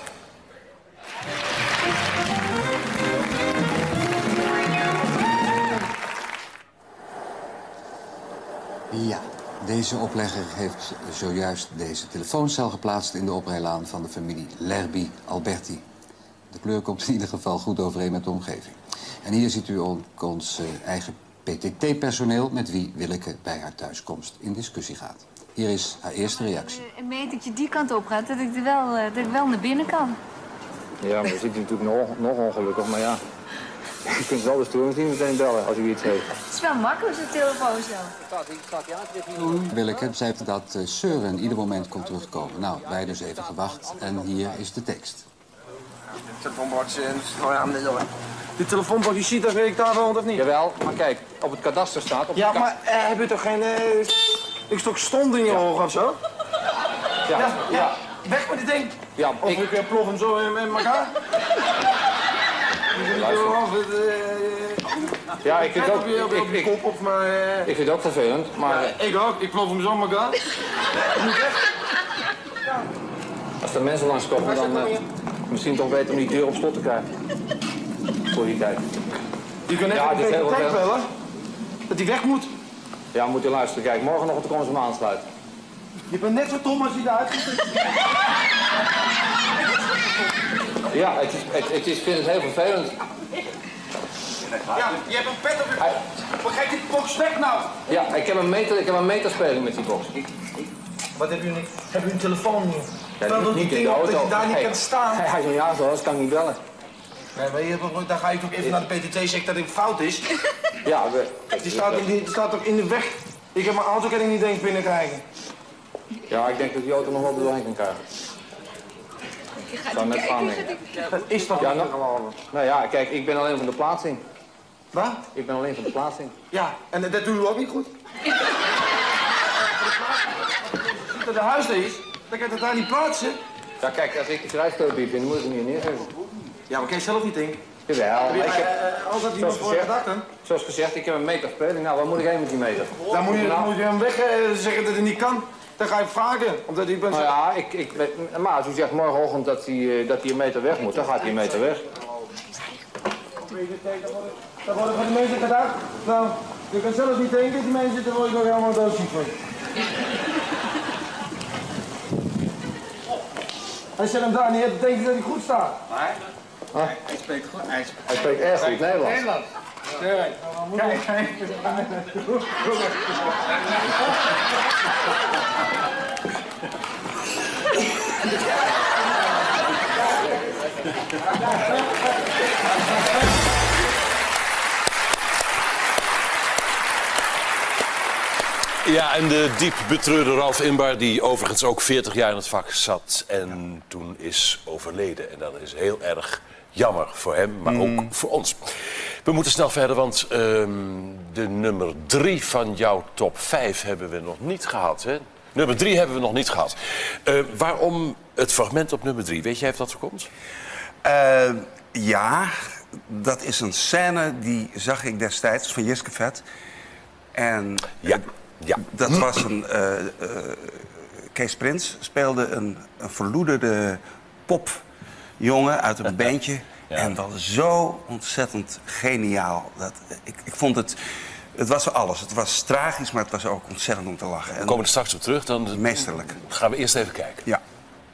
Ja, deze oplegger heeft zojuist deze telefooncel geplaatst in de oprijlaan van de familie Lerby Alberti. De kleur komt in ieder geval goed overeen met de omgeving. En hier ziet u ook ons uh, eigen P T T-personeel met wie Willeke bij haar thuiskomst in discussie gaat. Hier is haar eerste reactie. Een metertje die kant op gaat, dat ik er wel, uh, dat ik wel naar binnen kan. Ja, maar dan zit hij natuurlijk nog, nog ongelukkig, maar ja. Je kunt wel de stroomdiening meteen bellen als u iets heeft. Het is wel makkelijk, zo'n telefoon zo. Willeke zei dat uh, Søren ieder moment kon terugkomen. Nou, wij dus even gewacht en hier is de tekst. Telefoonbordje en oh ja, nee, jongen. Die telefoonbord, die ziet dat weet ik daar woont of niet? Jawel, maar kijk, op het kadaster staat... Op ja, ka maar uh, heb je toch geen... Uh, ik stok stond in je ja. ogen of zo? Ja, ja. ja. Weg met die ding. Ja, of ik... ik uh, plof hem zo in, in elkaar. Ja, ik vind het ook... Ik, ik, ik, kop op mijn, uh... ik vind het ook vervelend, maar... Ja, ik ook, ik plof hem zo in elkaar. Moet weg. Ja. Als er mensen langskomen, dan uh, misschien toch beter om die deur op slot te krijgen. Voor die tijd. Je kunt even ja, een beetje tijd bellen. Dat hij weg moet. Ja, moet je luisteren. Kijk, morgenochtend komen ze hem aansluiten. Je bent net zo dom als je eruit zit. Ja, het is, het, het is, ik vind het heel vervelend. Ja, je hebt een pet op je kop. Wat geef die box weg nou? Ja, ik heb een meter, ik heb een meterspeling met die box. Wat heb je niet? Heb je een telefoon nu? Ja, Terwijl niet, die niet in ding de op auto. dat je daar niet hey, kan staan. Hij, hij is nog ja zo, anders kan ik niet bellen. Nee, maar je, dan ga je toch even naar de P T T zeggen dat het fout is. Ja, we, die, staat, die, die staat ook in de weg. Ik heb mijn auto kan ik niet eens binnenkrijgen. Ja, ik denk dat die auto nog wel doorheen kan krijgen. Ik ga Zou net gaan, denk ik. Dat is toch ja, niet nou, gewoon. nou ja, kijk, ik ben alleen van de plaatsing. Wat? Ik ben alleen van de plaatsing. Ja, en dat doen we ook niet goed. Als het de huis is, dan kan je het daar niet plaatsen. Ja, kijk, als ik de vrijsteunbier vind, dan moet ik hem hier neergeven. Ja, maar kan je zelf niet denken? Jawel. Heb je, ik heb, uh, altijd iemand voor gedacht, hè? Zoals gezegd, ik heb een meter speling. Nou, waar moet ik heen met die meter? Dan moet je, nou, dan moet je hem weg uh, zeggen dat het niet kan. Dan ga je vragen, omdat ik ben... Nou ja, ik, ik, maar als u zegt morgenochtend dat hij, uh, dat hij een meter weg moet, dan gaat hij een meter weg. Dan worden van de mensen gedacht. Nou, je kan zelf niet denken, die mensen daar word ik nog helemaal doodziek van. Als je hem daar niet hebt, dan denk je dat hij goed staat. Maar, ah. hij spreekt goed. Hij spreekt, hij spreekt erg goed Nederlands. Nederlands. Kijk, kijk, kijk. Ja, en de diep betreurde Ralf Inbar, die overigens ook veertig jaar in het vak zat en toen is overleden. En dat is heel erg jammer voor hem, maar Mm. ook voor ons. We moeten snel verder, want um, de nummer drie van jouw top vijf hebben we nog niet gehad. Hè? Nummer drie hebben we nog niet gehad. Uh, waarom het fragment op nummer drie? Weet jij of dat er komt? Uh, ja, dat is een scène die zag ik destijds van Jiske Vet. En ja. Ja. Dat was een... Uh, uh, Kees Prins speelde een, een verloederde popjongen uit een bandje. Ja. En wel zo ontzettend geniaal. Dat, ik, ik vond het... Het was voor alles. Het was tragisch, maar het was ook ontzettend om te lachen. We komen er straks op terug. Dan meesterlijk. Gaan we eerst even kijken. Ja.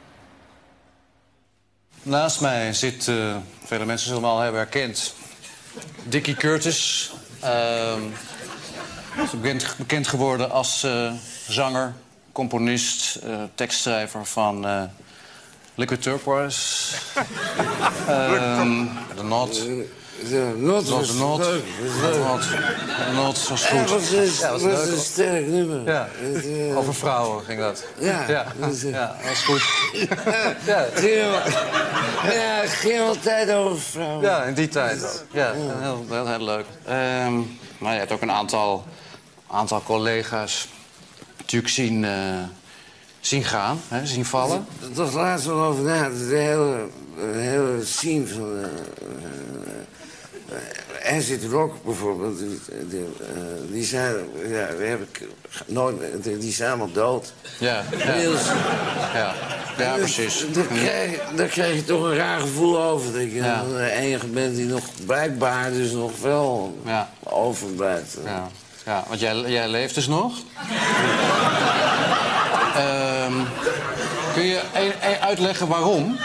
Naast mij zit, uh, vele mensen zullen hem al hebben herkend, Dickie Curtis. Uh, is bekend, bekend geworden als uh, zanger, componist, uh, tekstschrijver van uh, Liquid Turquoise. um, de Not. De Not was de Not. leuk. De Not. De Not was goed. Ja, was een, ja, was was leuk. een sterk nummer. Ja. Het, uh... Over vrouwen ging dat. Ja. Ja, Dat, uh... ja, dat was goed. ja. Het ging, ja, het ging altijd over vrouwen. Ja, in die tijd. Ja, heel, heel, heel leuk. Um, maar je hebt ook een aantal, aantal collega's natuurlijk zien, uh, zien gaan, hè, zien vallen. Er was laatst wel over na. De hele, de hele scene van... Uh, uh, Acid Rock bijvoorbeeld, die, die, uh, die zijn, ja, we hebben nooit, die zijn allemaal dood. Ja, ja. Niels, ja. ja precies. Daar krijg, daar krijg je toch een raar gevoel over. Dat je Ja. de enige bent die nog blijkbaar dus nog wel ja. overblijft. Ja, ja, want jij, jij leeft dus nog. um, kun je een, een uitleggen waarom?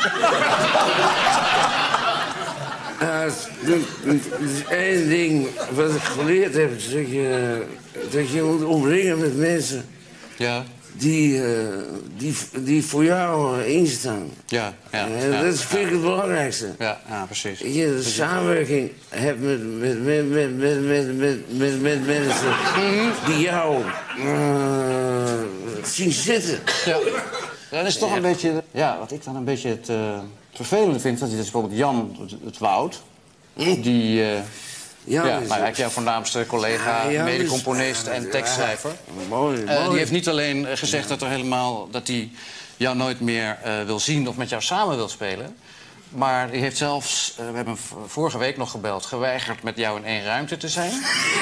Uh, er is één ding wat ik geleerd heb, is dat je, dat je moet omringen met mensen ja. die, uh, die, die voor jou uh, instaan. Ja, ja, uh, ja, dat vind ik ja. het belangrijkste. Ja, ja precies. Dat je de samenwerking hebt met, met, met, met, met, met, met, met, met mensen die jou uh, zien zitten. Ja. Ja, dat is toch een beetje... Ja, wat ik dan een beetje het uh, vervelende vind... dat is bijvoorbeeld Jan het, het Woud. Die... Uh, ja, ja, is maar eigenlijk jouw voornaamste collega, ja, mede-componist is, en tekstschrijver. Ja, mooi, uh, mooi. Die heeft niet alleen gezegd dat er helemaal... dat hij jou nooit meer uh, wil zien of met jou samen wil spelen... maar die heeft zelfs, uh, we hebben hem vorige week nog gebeld... geweigerd met jou in één ruimte te zijn.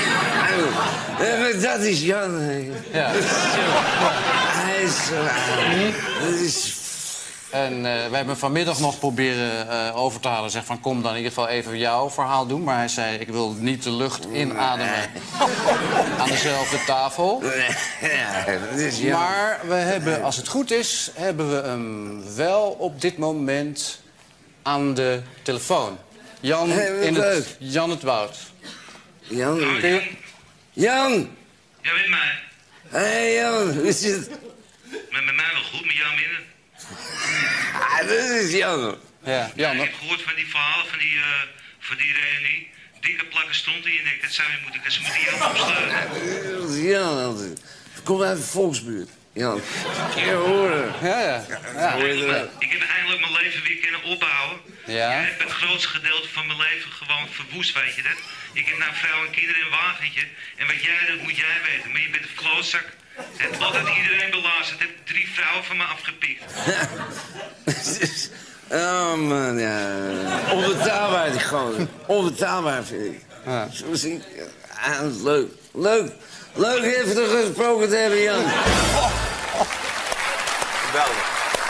Ja, dat is Jan. Ja. Hij is zo aan. Dat is... En uh, wij hebben hem vanmiddag nog proberen uh, over te halen. Zeg van, kom dan in ieder geval even jouw verhaal doen. Maar hij zei, ik wil niet de lucht inademen aan dezelfde tafel. Ja, dat is Jan. Maar we hebben, als het goed is, hebben we hem wel op dit moment aan de telefoon. Jan, hey, in leuk. het, Jan het Woud. Jan? Jan! Ja, met mij. Hé hey, Jan, hoe is het? Met, met mij wel goed, met jou minder. Ah, dat is Jan. Ja, Jan. Ik heb gehoord van die verhalen van die, uh, van die reunie. Dikke plakken stond in je nek, dat zou je moeten, dat ze moeten jou opsluiten. Dat is Jan altijd. Kom uit de volksbuurt. Jan. Ja, horen. Ja, ja. ja. ja. Ik heb eindelijk mijn leven weer kunnen opbouwen. Ja. Ik heb het grootste gedeelte van mijn leven gewoon verwoest, weet je dat? Ik heb nou vrouw en kinderen in een wagentje. En wat jij doet, moet jij weten. Maar je bent een klootzak. Het altijd iedereen belazerd. Het heeft drie vrouwen van me afgepikt. Oh man, ja. Onbetaalbaar die gozer. Onbetaalbaar vind ik. Ja. Zo zie ik. Ah, leuk. Leuk. Leuk even te gesproken te hebben, Jan. Geweldig.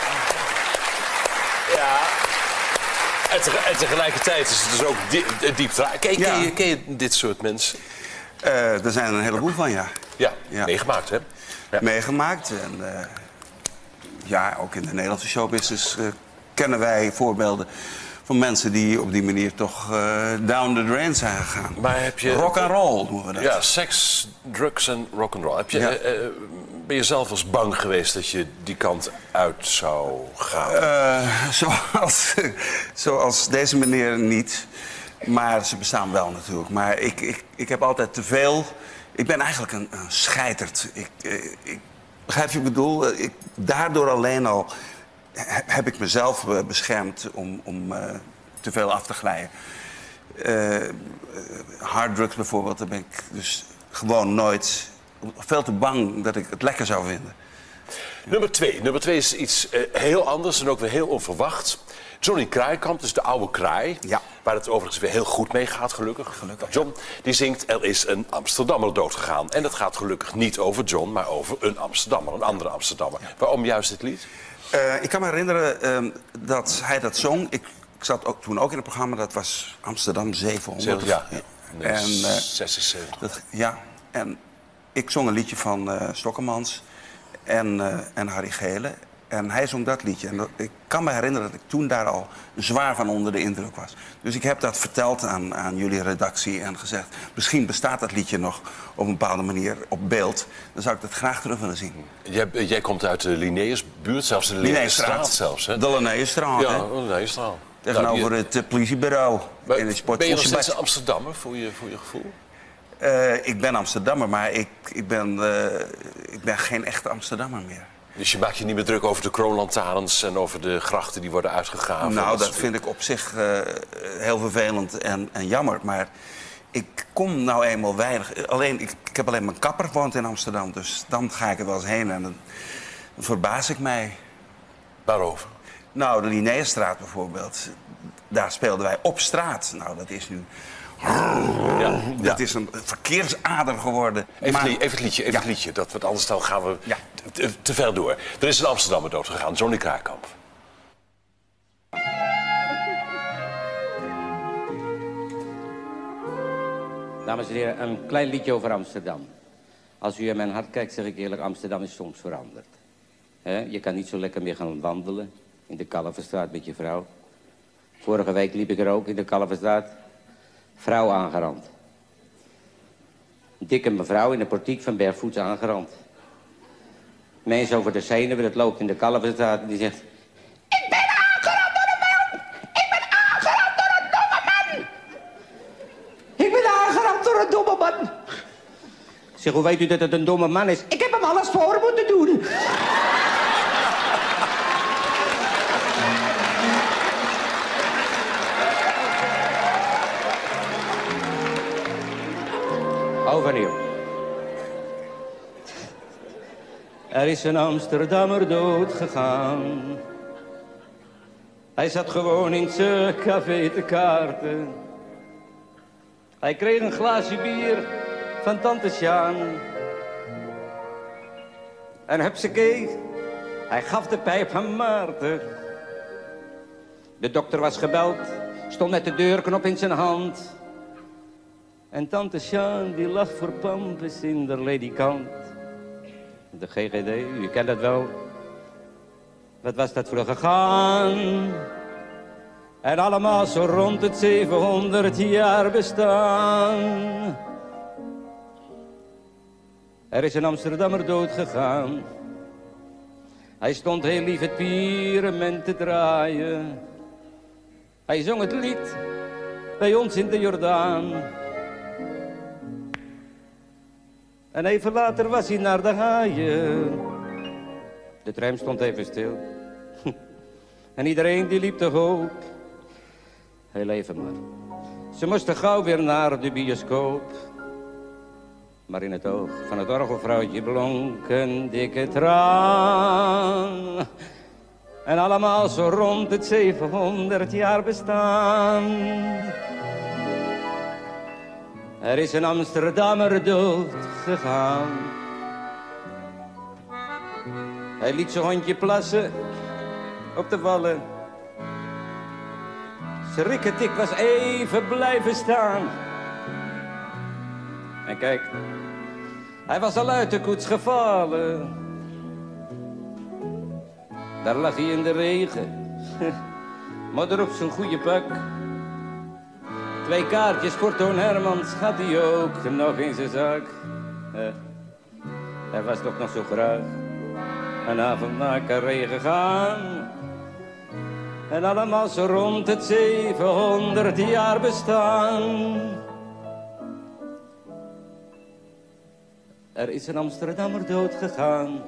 Ja. En, te, en tegelijkertijd is het dus ook diep, diep traag. Ken, Ja. ken, je, ken je dit soort mensen? Uh, er zijn er een heleboel van, ja. Ja, ja. meegemaakt, hè? Ja. Meegemaakt. En uh, ja, ook in de Nederlandse showbusiness uh, kennen wij voorbeelden van mensen die op die manier toch uh, down the drain zijn gegaan. Maar heb je... Rock and roll noemen we dat. Ja, seks, drugs en rock and roll. Heb je, Ja. uh, uh, ben je zelf eens bang geweest dat je die kant uit zou gaan? Uh, zoals, zoals deze meneer niet. Maar ze bestaan wel natuurlijk. Maar ik, ik, ik heb altijd te veel... Ik ben eigenlijk een, een scheiterd. Ik, ik, begrijp je wat ik bedoel? Ik, daardoor alleen al heb ik mezelf beschermd om, om uh, te veel af te glijden. Uh, harddrugs bijvoorbeeld, daar ben ik dus gewoon nooit... veel te bang dat ik het lekker zou vinden. Nummer twee. Nummer twee is iets uh, heel anders en ook weer heel onverwacht. Johnny Kraaikamp, dus de oude Kraai. Ja. Waar het overigens weer heel goed mee gaat, gelukkig. gelukkig. John, die zingt, er is een Amsterdammer doodgegaan. En dat gaat gelukkig niet over John, maar over een Amsterdammer, een andere Amsterdammer. Ja. Waarom juist dit lied? Uh, ik kan me herinneren uh, dat hij dat zong. Ik, ik zat ook, toen ook in het programma, dat was Amsterdam zevenhonderd. Ja, ja. Nee, en, uh, zesenzeventig. Dat, ja, en ik zong een liedje van uh, Stokkemans en, uh, en Harry Gele. En hij zong dat liedje. En dat, ik kan me herinneren dat ik toen daar al zwaar van onder de indruk was. Dus ik heb dat verteld aan, aan jullie redactie en gezegd... misschien bestaat dat liedje nog op een bepaalde manier op beeld. Dan zou ik dat graag terug willen zien. Jij, jij komt uit de Linnaeusbuurt, zelfs de Linnaeusstraat zelfs, hè? De Linnaeusstraat, Ja, hè? de Linnaeusstraat. Tegenover Nou, je- het uh, politiebureau. In de sport Ben je nog steeds een Amsterdammer, voor je, voor je gevoel? Uh, ik ben Amsterdammer, maar ik, ik, ben, uh, ik ben geen echte Amsterdammer meer. Dus je maakt je niet meer druk over de kroonlantaarns en over de grachten die worden uitgegraven? Nou, dat soort vind ik op zich uh, heel vervelend en, en jammer. Maar ik kom nou eenmaal weinig. Alleen, ik, ik heb alleen mijn kapper woont in Amsterdam. Dus dan ga ik er wel eens heen en dan, dan verbaas ik mij. Waarover? Nou, de Linnaeusstraat bijvoorbeeld. Daar speelden wij op straat. Nou, dat is nu... Ja, dat is een verkeersader geworden. Even, Maar- li- even het liedje, even Ja. het liedje. Dat, want anders dan gaan we te, te ver door. Er is een Amsterdammer doodgegaan, Johnny Kraaikamp. Dames en heren, een klein liedje over Amsterdam. Als u in mijn hart kijkt, zeg ik eerlijk, Amsterdam is soms veranderd. Hè? Je kan niet zo lekker meer gaan wandelen in de Kalverstraat met je vrouw. Vorige week liep ik er ook in de Kalverstraat. Vrouw aangerand. Een dikke mevrouw in de portiek van Bergvoets aangerand. Mensen over de zenuwen, dat loopt in de Kalverstraat en die zegt... Ik ben aangerand door een man! Ik ben aangerand door een domme man! Ik ben aangerand door een domme man! Ik zeg, hoe weet u dat het een domme man is? Ik heb hem alles voor moeten doen! Overnieuw. Er is een Amsterdammer doodgegaan. Hij zat gewoon in zijn café te kaarten. Hij kreeg een glaasje bier van tante Sjaan. En hupsakee, hij gaf de pijp aan Maarten. De dokter was gebeld, stond met de deurknop in zijn hand. En tante Sjaan, die lag voor pampes in de ledikant. De G G D, u kent dat wel. Wat was dat voor gegaan? En allemaal zo rond het zevenhonderd jaar bestaan. Er is een Amsterdammer doodgegaan. Hij stond heel lief het pyramid te draaien. Hij zong het lied bij ons in de Jordaan. En even later was hij naar de haaien. De tram stond even stil. En iedereen die liep toch ook. Heel even maar. Ze moesten gauw weer naar de bioscoop. Maar in het oog van het orgelvrouwtje blonk een dikke traan. En allemaal zo rond het zevenhonderd jaar bestaan. Er is een Amsterdammer dood gegaan. Hij liet zijn hondje plassen op de wallen. Zijn rikketik was even blijven staan. En kijk, hij was al uit de koets gevallen. Daar lag hij in de regen, modder op zijn goede pak. Twee kaartjes voor Toon Hermans had hij ook nog in zijn zak. Eh, hij was toch nog zo graag een avond naar Carré gegaan. En allemaal zo rond het zevenhonderd jaar bestaan. Er is een Amsterdammer dood gegaan.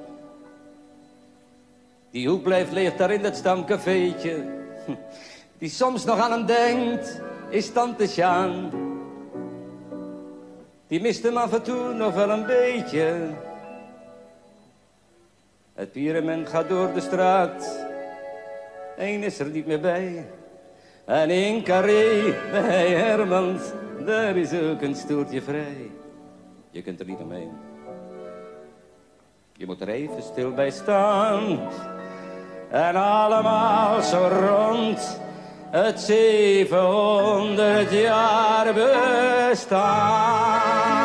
Die hoek blijft leeg daar in dat stamcafeetje. Die soms nog aan hem denkt, is tante Sjaan. Die mist hem af en toe nog wel een beetje. Het pyramid gaat door de straat. Eén is er niet meer bij. En in Carré bij Hermans, daar is ook een stoeltje vrij. Je kunt er niet omheen. Je moet er even stil bij staan. En allemaal zo rond het zevenhonderd jaar bestaan.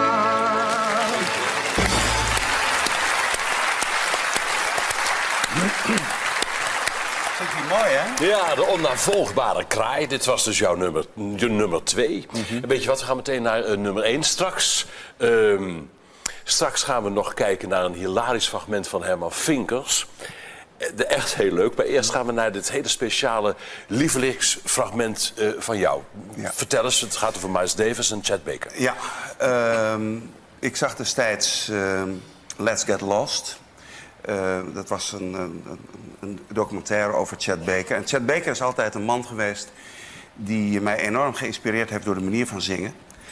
Vindt u mooi, hè? Ja, de onnavolgbare kraai. Dit was dus jouw nummer, je nummer twee. Mm-hmm. En weet je wat, we gaan meteen naar uh, nummer één straks. Um, straks gaan we nog kijken naar een hilarisch fragment van Herman Vinkers. De, echt heel leuk, maar eerst gaan we naar dit hele speciale lievelingsfragment uh, van jou. Ja. Vertel eens, het gaat over Miles Davis en Chet Baker. Ja, um, ik zag destijds uh, Let's Get Lost. Uh, dat was een, een, een documentaire over Chet Baker. En Chet Baker is altijd een man geweest die mij enorm geïnspireerd heeft door de manier van zingen.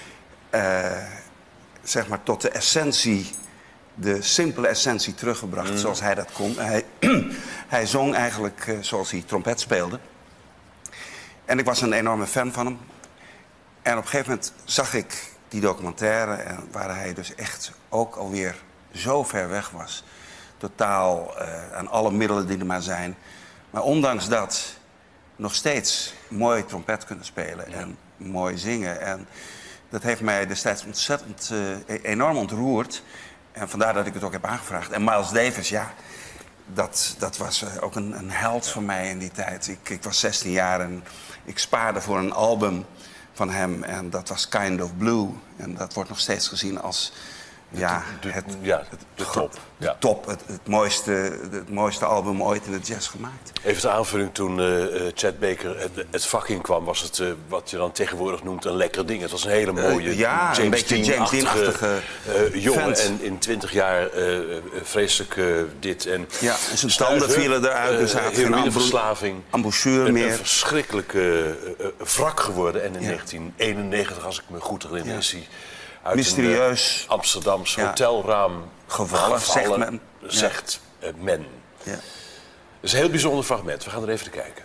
Uh, zeg maar tot de essentie, de simpele essentie teruggebracht, mm. zoals hij dat kon. Hij, hij zong eigenlijk uh, zoals hij trompet speelde. En ik was een enorme fan van hem. En op een gegeven moment zag ik die documentaire en waar hij dus echt ook alweer zo ver weg was. Totaal uh, aan alle middelen die er maar zijn. Maar ondanks dat nog steeds mooi trompet kunnen spelen en mooi zingen. En dat heeft mij destijds ontzettend uh, enorm ontroerd. En vandaar dat ik het ook heb aangevraagd. En Miles Davis, ja, dat, dat was uh, ook een, een held voor mij in die tijd. Ik, ik was zestien jaar en ik spaarde voor een album van hem. En dat was Kind of Blue. En dat wordt nog steeds gezien als... Ja, de, de, het, ja, de top. De ja. top, het, het, mooiste, het mooiste album ooit in de jazz gemaakt. Even de aanvulling toen uh, Chet Baker het, het vak in kwam, was het uh, wat je dan tegenwoordig noemt een lekker ding. Het was een hele mooie uh, ja, James een beetje James Dean-achtige uh, jongen. vent. En in twintig jaar uh, vreselijk uh, dit. En ja, en zijn tanden vielen eruit, dus hij had geen heroïneverslaving. Embouchure meer. Een verschrikkelijke uh, uh, wrak geworden. En in ja. negentien eenennegentig, als ik me goed herinner, ja. is hij... uit mysterieus een uh, Amsterdams ja. hotelraam gevallen, gevallen, zegt men. Zegt, ja. uh, men. Ja. Dat is een heel bijzonder fragment. We gaan er even naar kijken.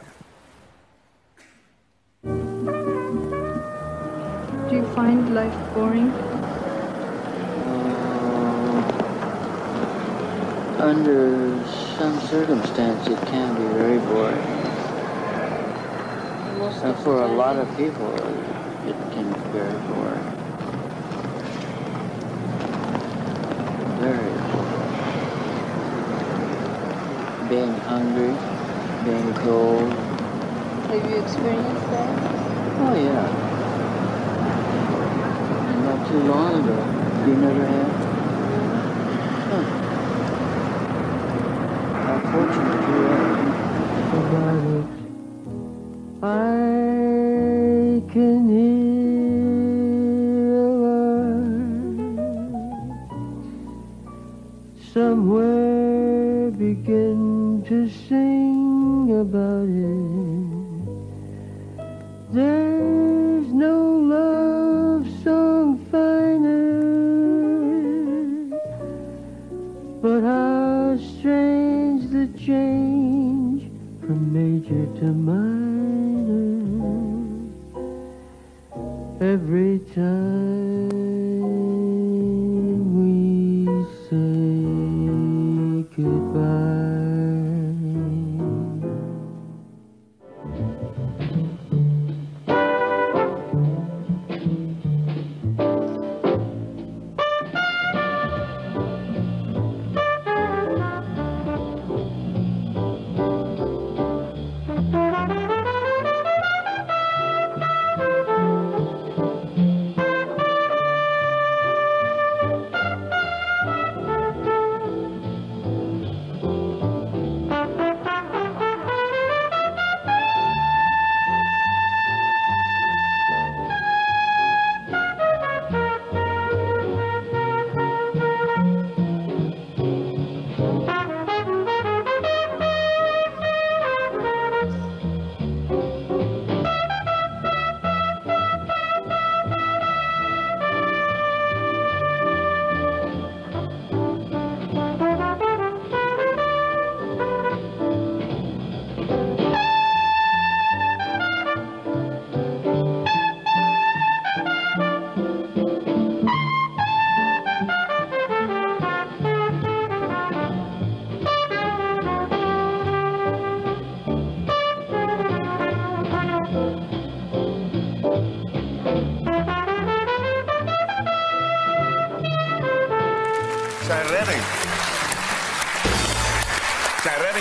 Do you find life boring? Uh, under some circumstances, it can be very boring. And for a lot of people, it can be very boring. Very boring. Being hungry, being cold. Have you experienced that? Oh yeah. Not too long ago. You never have? Huh. How fortunate you are. I can hear a word somewhere begin to sing about it. There's no love song finer, but how strange the change from major to minor every time we say goodbye.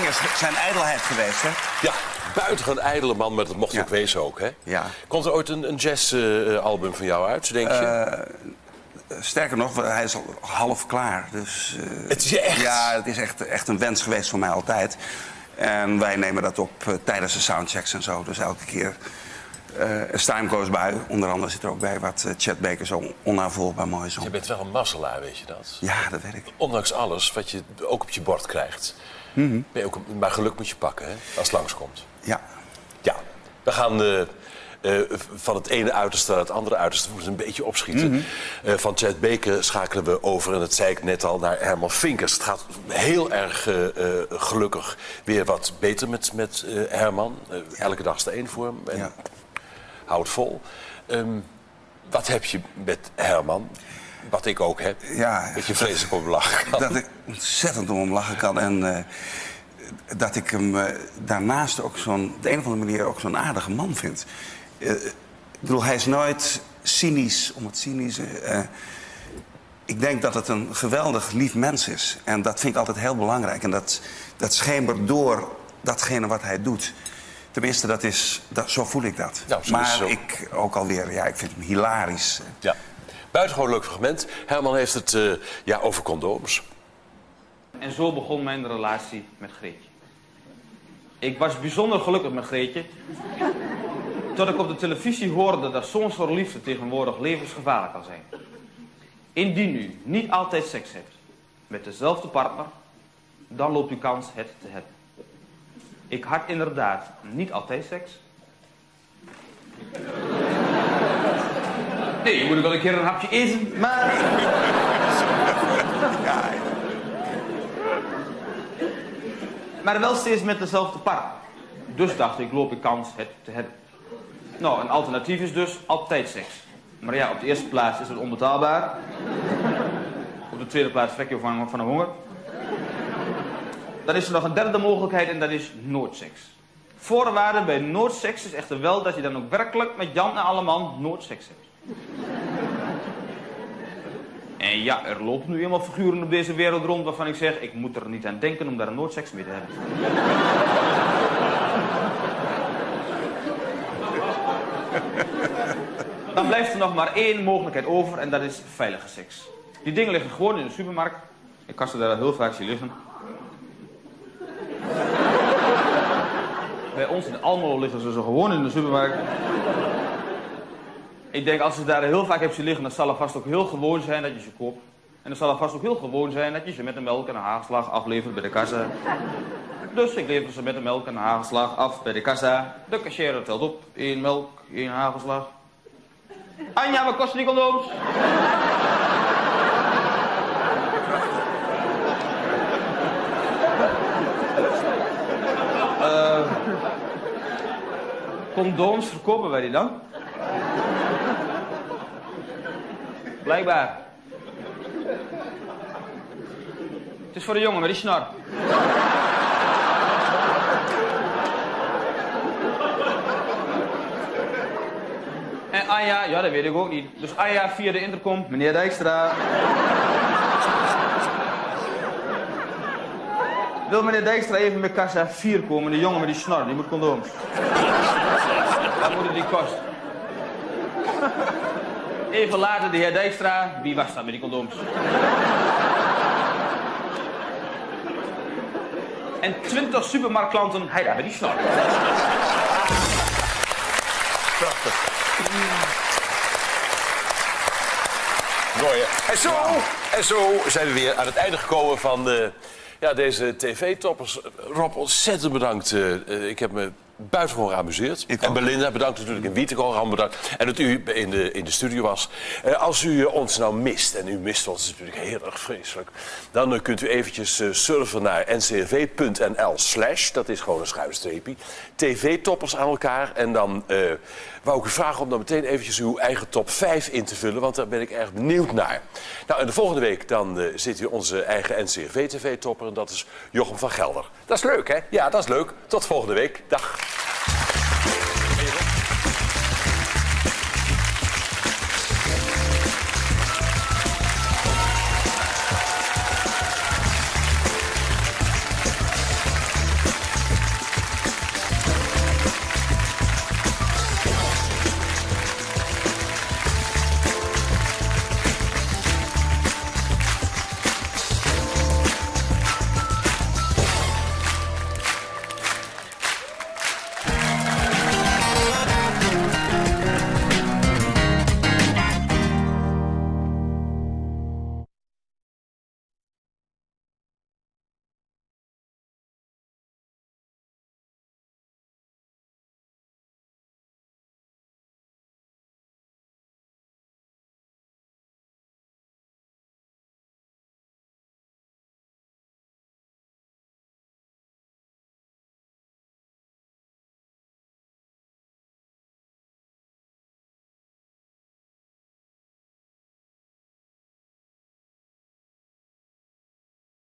meer zijn ijdelheid geweest, hè? Ja, buitengewoon ijdele man, maar dat mocht Ja. ook wezen ook, hè? Ja. Komt er ooit een, een jazzalbum van jou uit, denk je? Uh, sterker nog, hij is al half klaar. Dus, uh, het is echt? Ja, het is echt, echt een wens geweest voor mij altijd. En wij nemen dat op uh, tijdens de soundchecks en zo. Dus elke keer uh, As Time Goes By. Onder andere zit er ook bij wat uh, Chet Baker zo onaanvolgbaar mooi zong. Je bent wel een mazzelaar, weet je dat? Ja, dat weet ik. Ondanks alles wat je ook op je bord krijgt. Mm-hmm. Ben je ook, maar geluk moet je pakken, hè, als het langskomt. Ja. Ja, we gaan uh, uh, van het ene uiterste naar het andere uiterste. We moeten een beetje opschieten. Mm-hmm. uh, van Chet Baker schakelen we over, en dat zei ik net al, naar Herman Vinkers. Het gaat heel erg uh, uh, gelukkig weer wat beter met, met uh, Herman. Uh, elke dag is er één voor hem. En Ja. hou het vol. Um, wat heb je met Herman? Wat ik ook heb. Ja, dat je vreselijk om lachen kan. Dat ik ontzettend om hem lachen kan. En uh, dat ik hem uh, daarnaast ook zo'n, op de een of andere manier ook zo'n aardige man vind. Uh, ik bedoel, hij is nooit cynisch om het cynische. Uh, ik denk dat het een geweldig lief mens is. En dat vind ik altijd heel belangrijk. En dat, dat schemert door datgene wat hij doet. Tenminste, dat is, dat, zo voel ik dat. Nou, zo maar is het ook. ik ook alweer, ja, ik vind hem hilarisch. Ja. Buitengewoon leuk fragment. Herman heeft het uh, ja, over condooms. En zo begon mijn relatie met Greetje. Ik was bijzonder gelukkig met Greetje. Tot ik op de televisie hoorde dat zo'n soort liefde tegenwoordig levensgevaarlijk kan zijn. Indien u niet altijd seks hebt met dezelfde partner, dan loopt u kans het te hebben. Ik had inderdaad niet altijd seks. Nee, je moet wel een keer een hapje eten, maar... Maar wel steeds met dezelfde partner. Dus dacht ik, loop ik kans het te hebben. Nou, een alternatief is dus altijd seks. Maar ja, op de eerste plaats is het onbetaalbaar. Op de tweede plaats vrek je van, van de honger. Dan is er nog een derde mogelijkheid en dat is noodseks. Voorwaarde bij noodseks is echter wel dat je dan ook werkelijk met Jan en alleman noodseks hebt. En ja, er lopen nu helemaal figuren op deze wereld rond waarvan ik zeg, ik moet er niet aan denken om daar een noodseks mee te hebben. Dan blijft er nog maar één mogelijkheid over en dat is veilige seks. Die dingen liggen gewoon in de supermarkt. Ik kan ze daar heel vaak zien liggen. Bij ons in Almelo liggen ze zo gewoon in de supermarkt. Ik denk, als je daar heel vaak hebt zien liggen, dan zal het vast ook heel gewoon zijn dat je ze koopt. En dan zal het vast ook heel gewoon zijn dat je ze met de melk en een hagelslag aflevert bij de kassa. Dus ik lever ze met de melk en een hagelslag af bij de kassa. De cashier telt op. één melk, één hagelslag. Anja, wat kosten die condooms? Uh, condooms verkopen wij die dan? Blijkbaar. Het is voor de jongen met die snor. En Anja, ja, dat weet ik ook niet. Dus Anja via de intercom, meneer Dijkstra. Wil meneer Dijkstra even met kassa vier komen? De jongen met die snor, die moet condooms. Wat moeten die kosten? Even later de heer Dijkstra. Wie was dat met die condooms? En twintig supermarktklanten. Hij daar met die snor. Prachtig. Mooi, hè? En zo, en zo zijn we weer aan het einde gekomen van de, ja, deze tv-toppers. Rob, ontzettend bedankt. Uh, ik heb me buitengewoon geamuseerd. En Belinda, bedankt natuurlijk. En Wieteke, Ram, bedankt. En dat u in de, in de studio was. Uh, als u uh, ons nou mist, en u mist ons natuurlijk heel erg vreselijk, dan uh, kunt u eventjes uh, surfen naar n c r v punt n l slash, dat is gewoon een schuinstreepje, tv-toppers aan elkaar. En dan uh, wou ik u vragen om dan meteen eventjes uw eigen top vijf in te vullen, want daar ben ik erg benieuwd naar. Nou, en de volgende week dan uh, zit hier onze eigen N C R V-tv-topper en dat is Jochem van Gelder. Dat is leuk, hè? Ja, dat is leuk. Tot volgende week. Dag.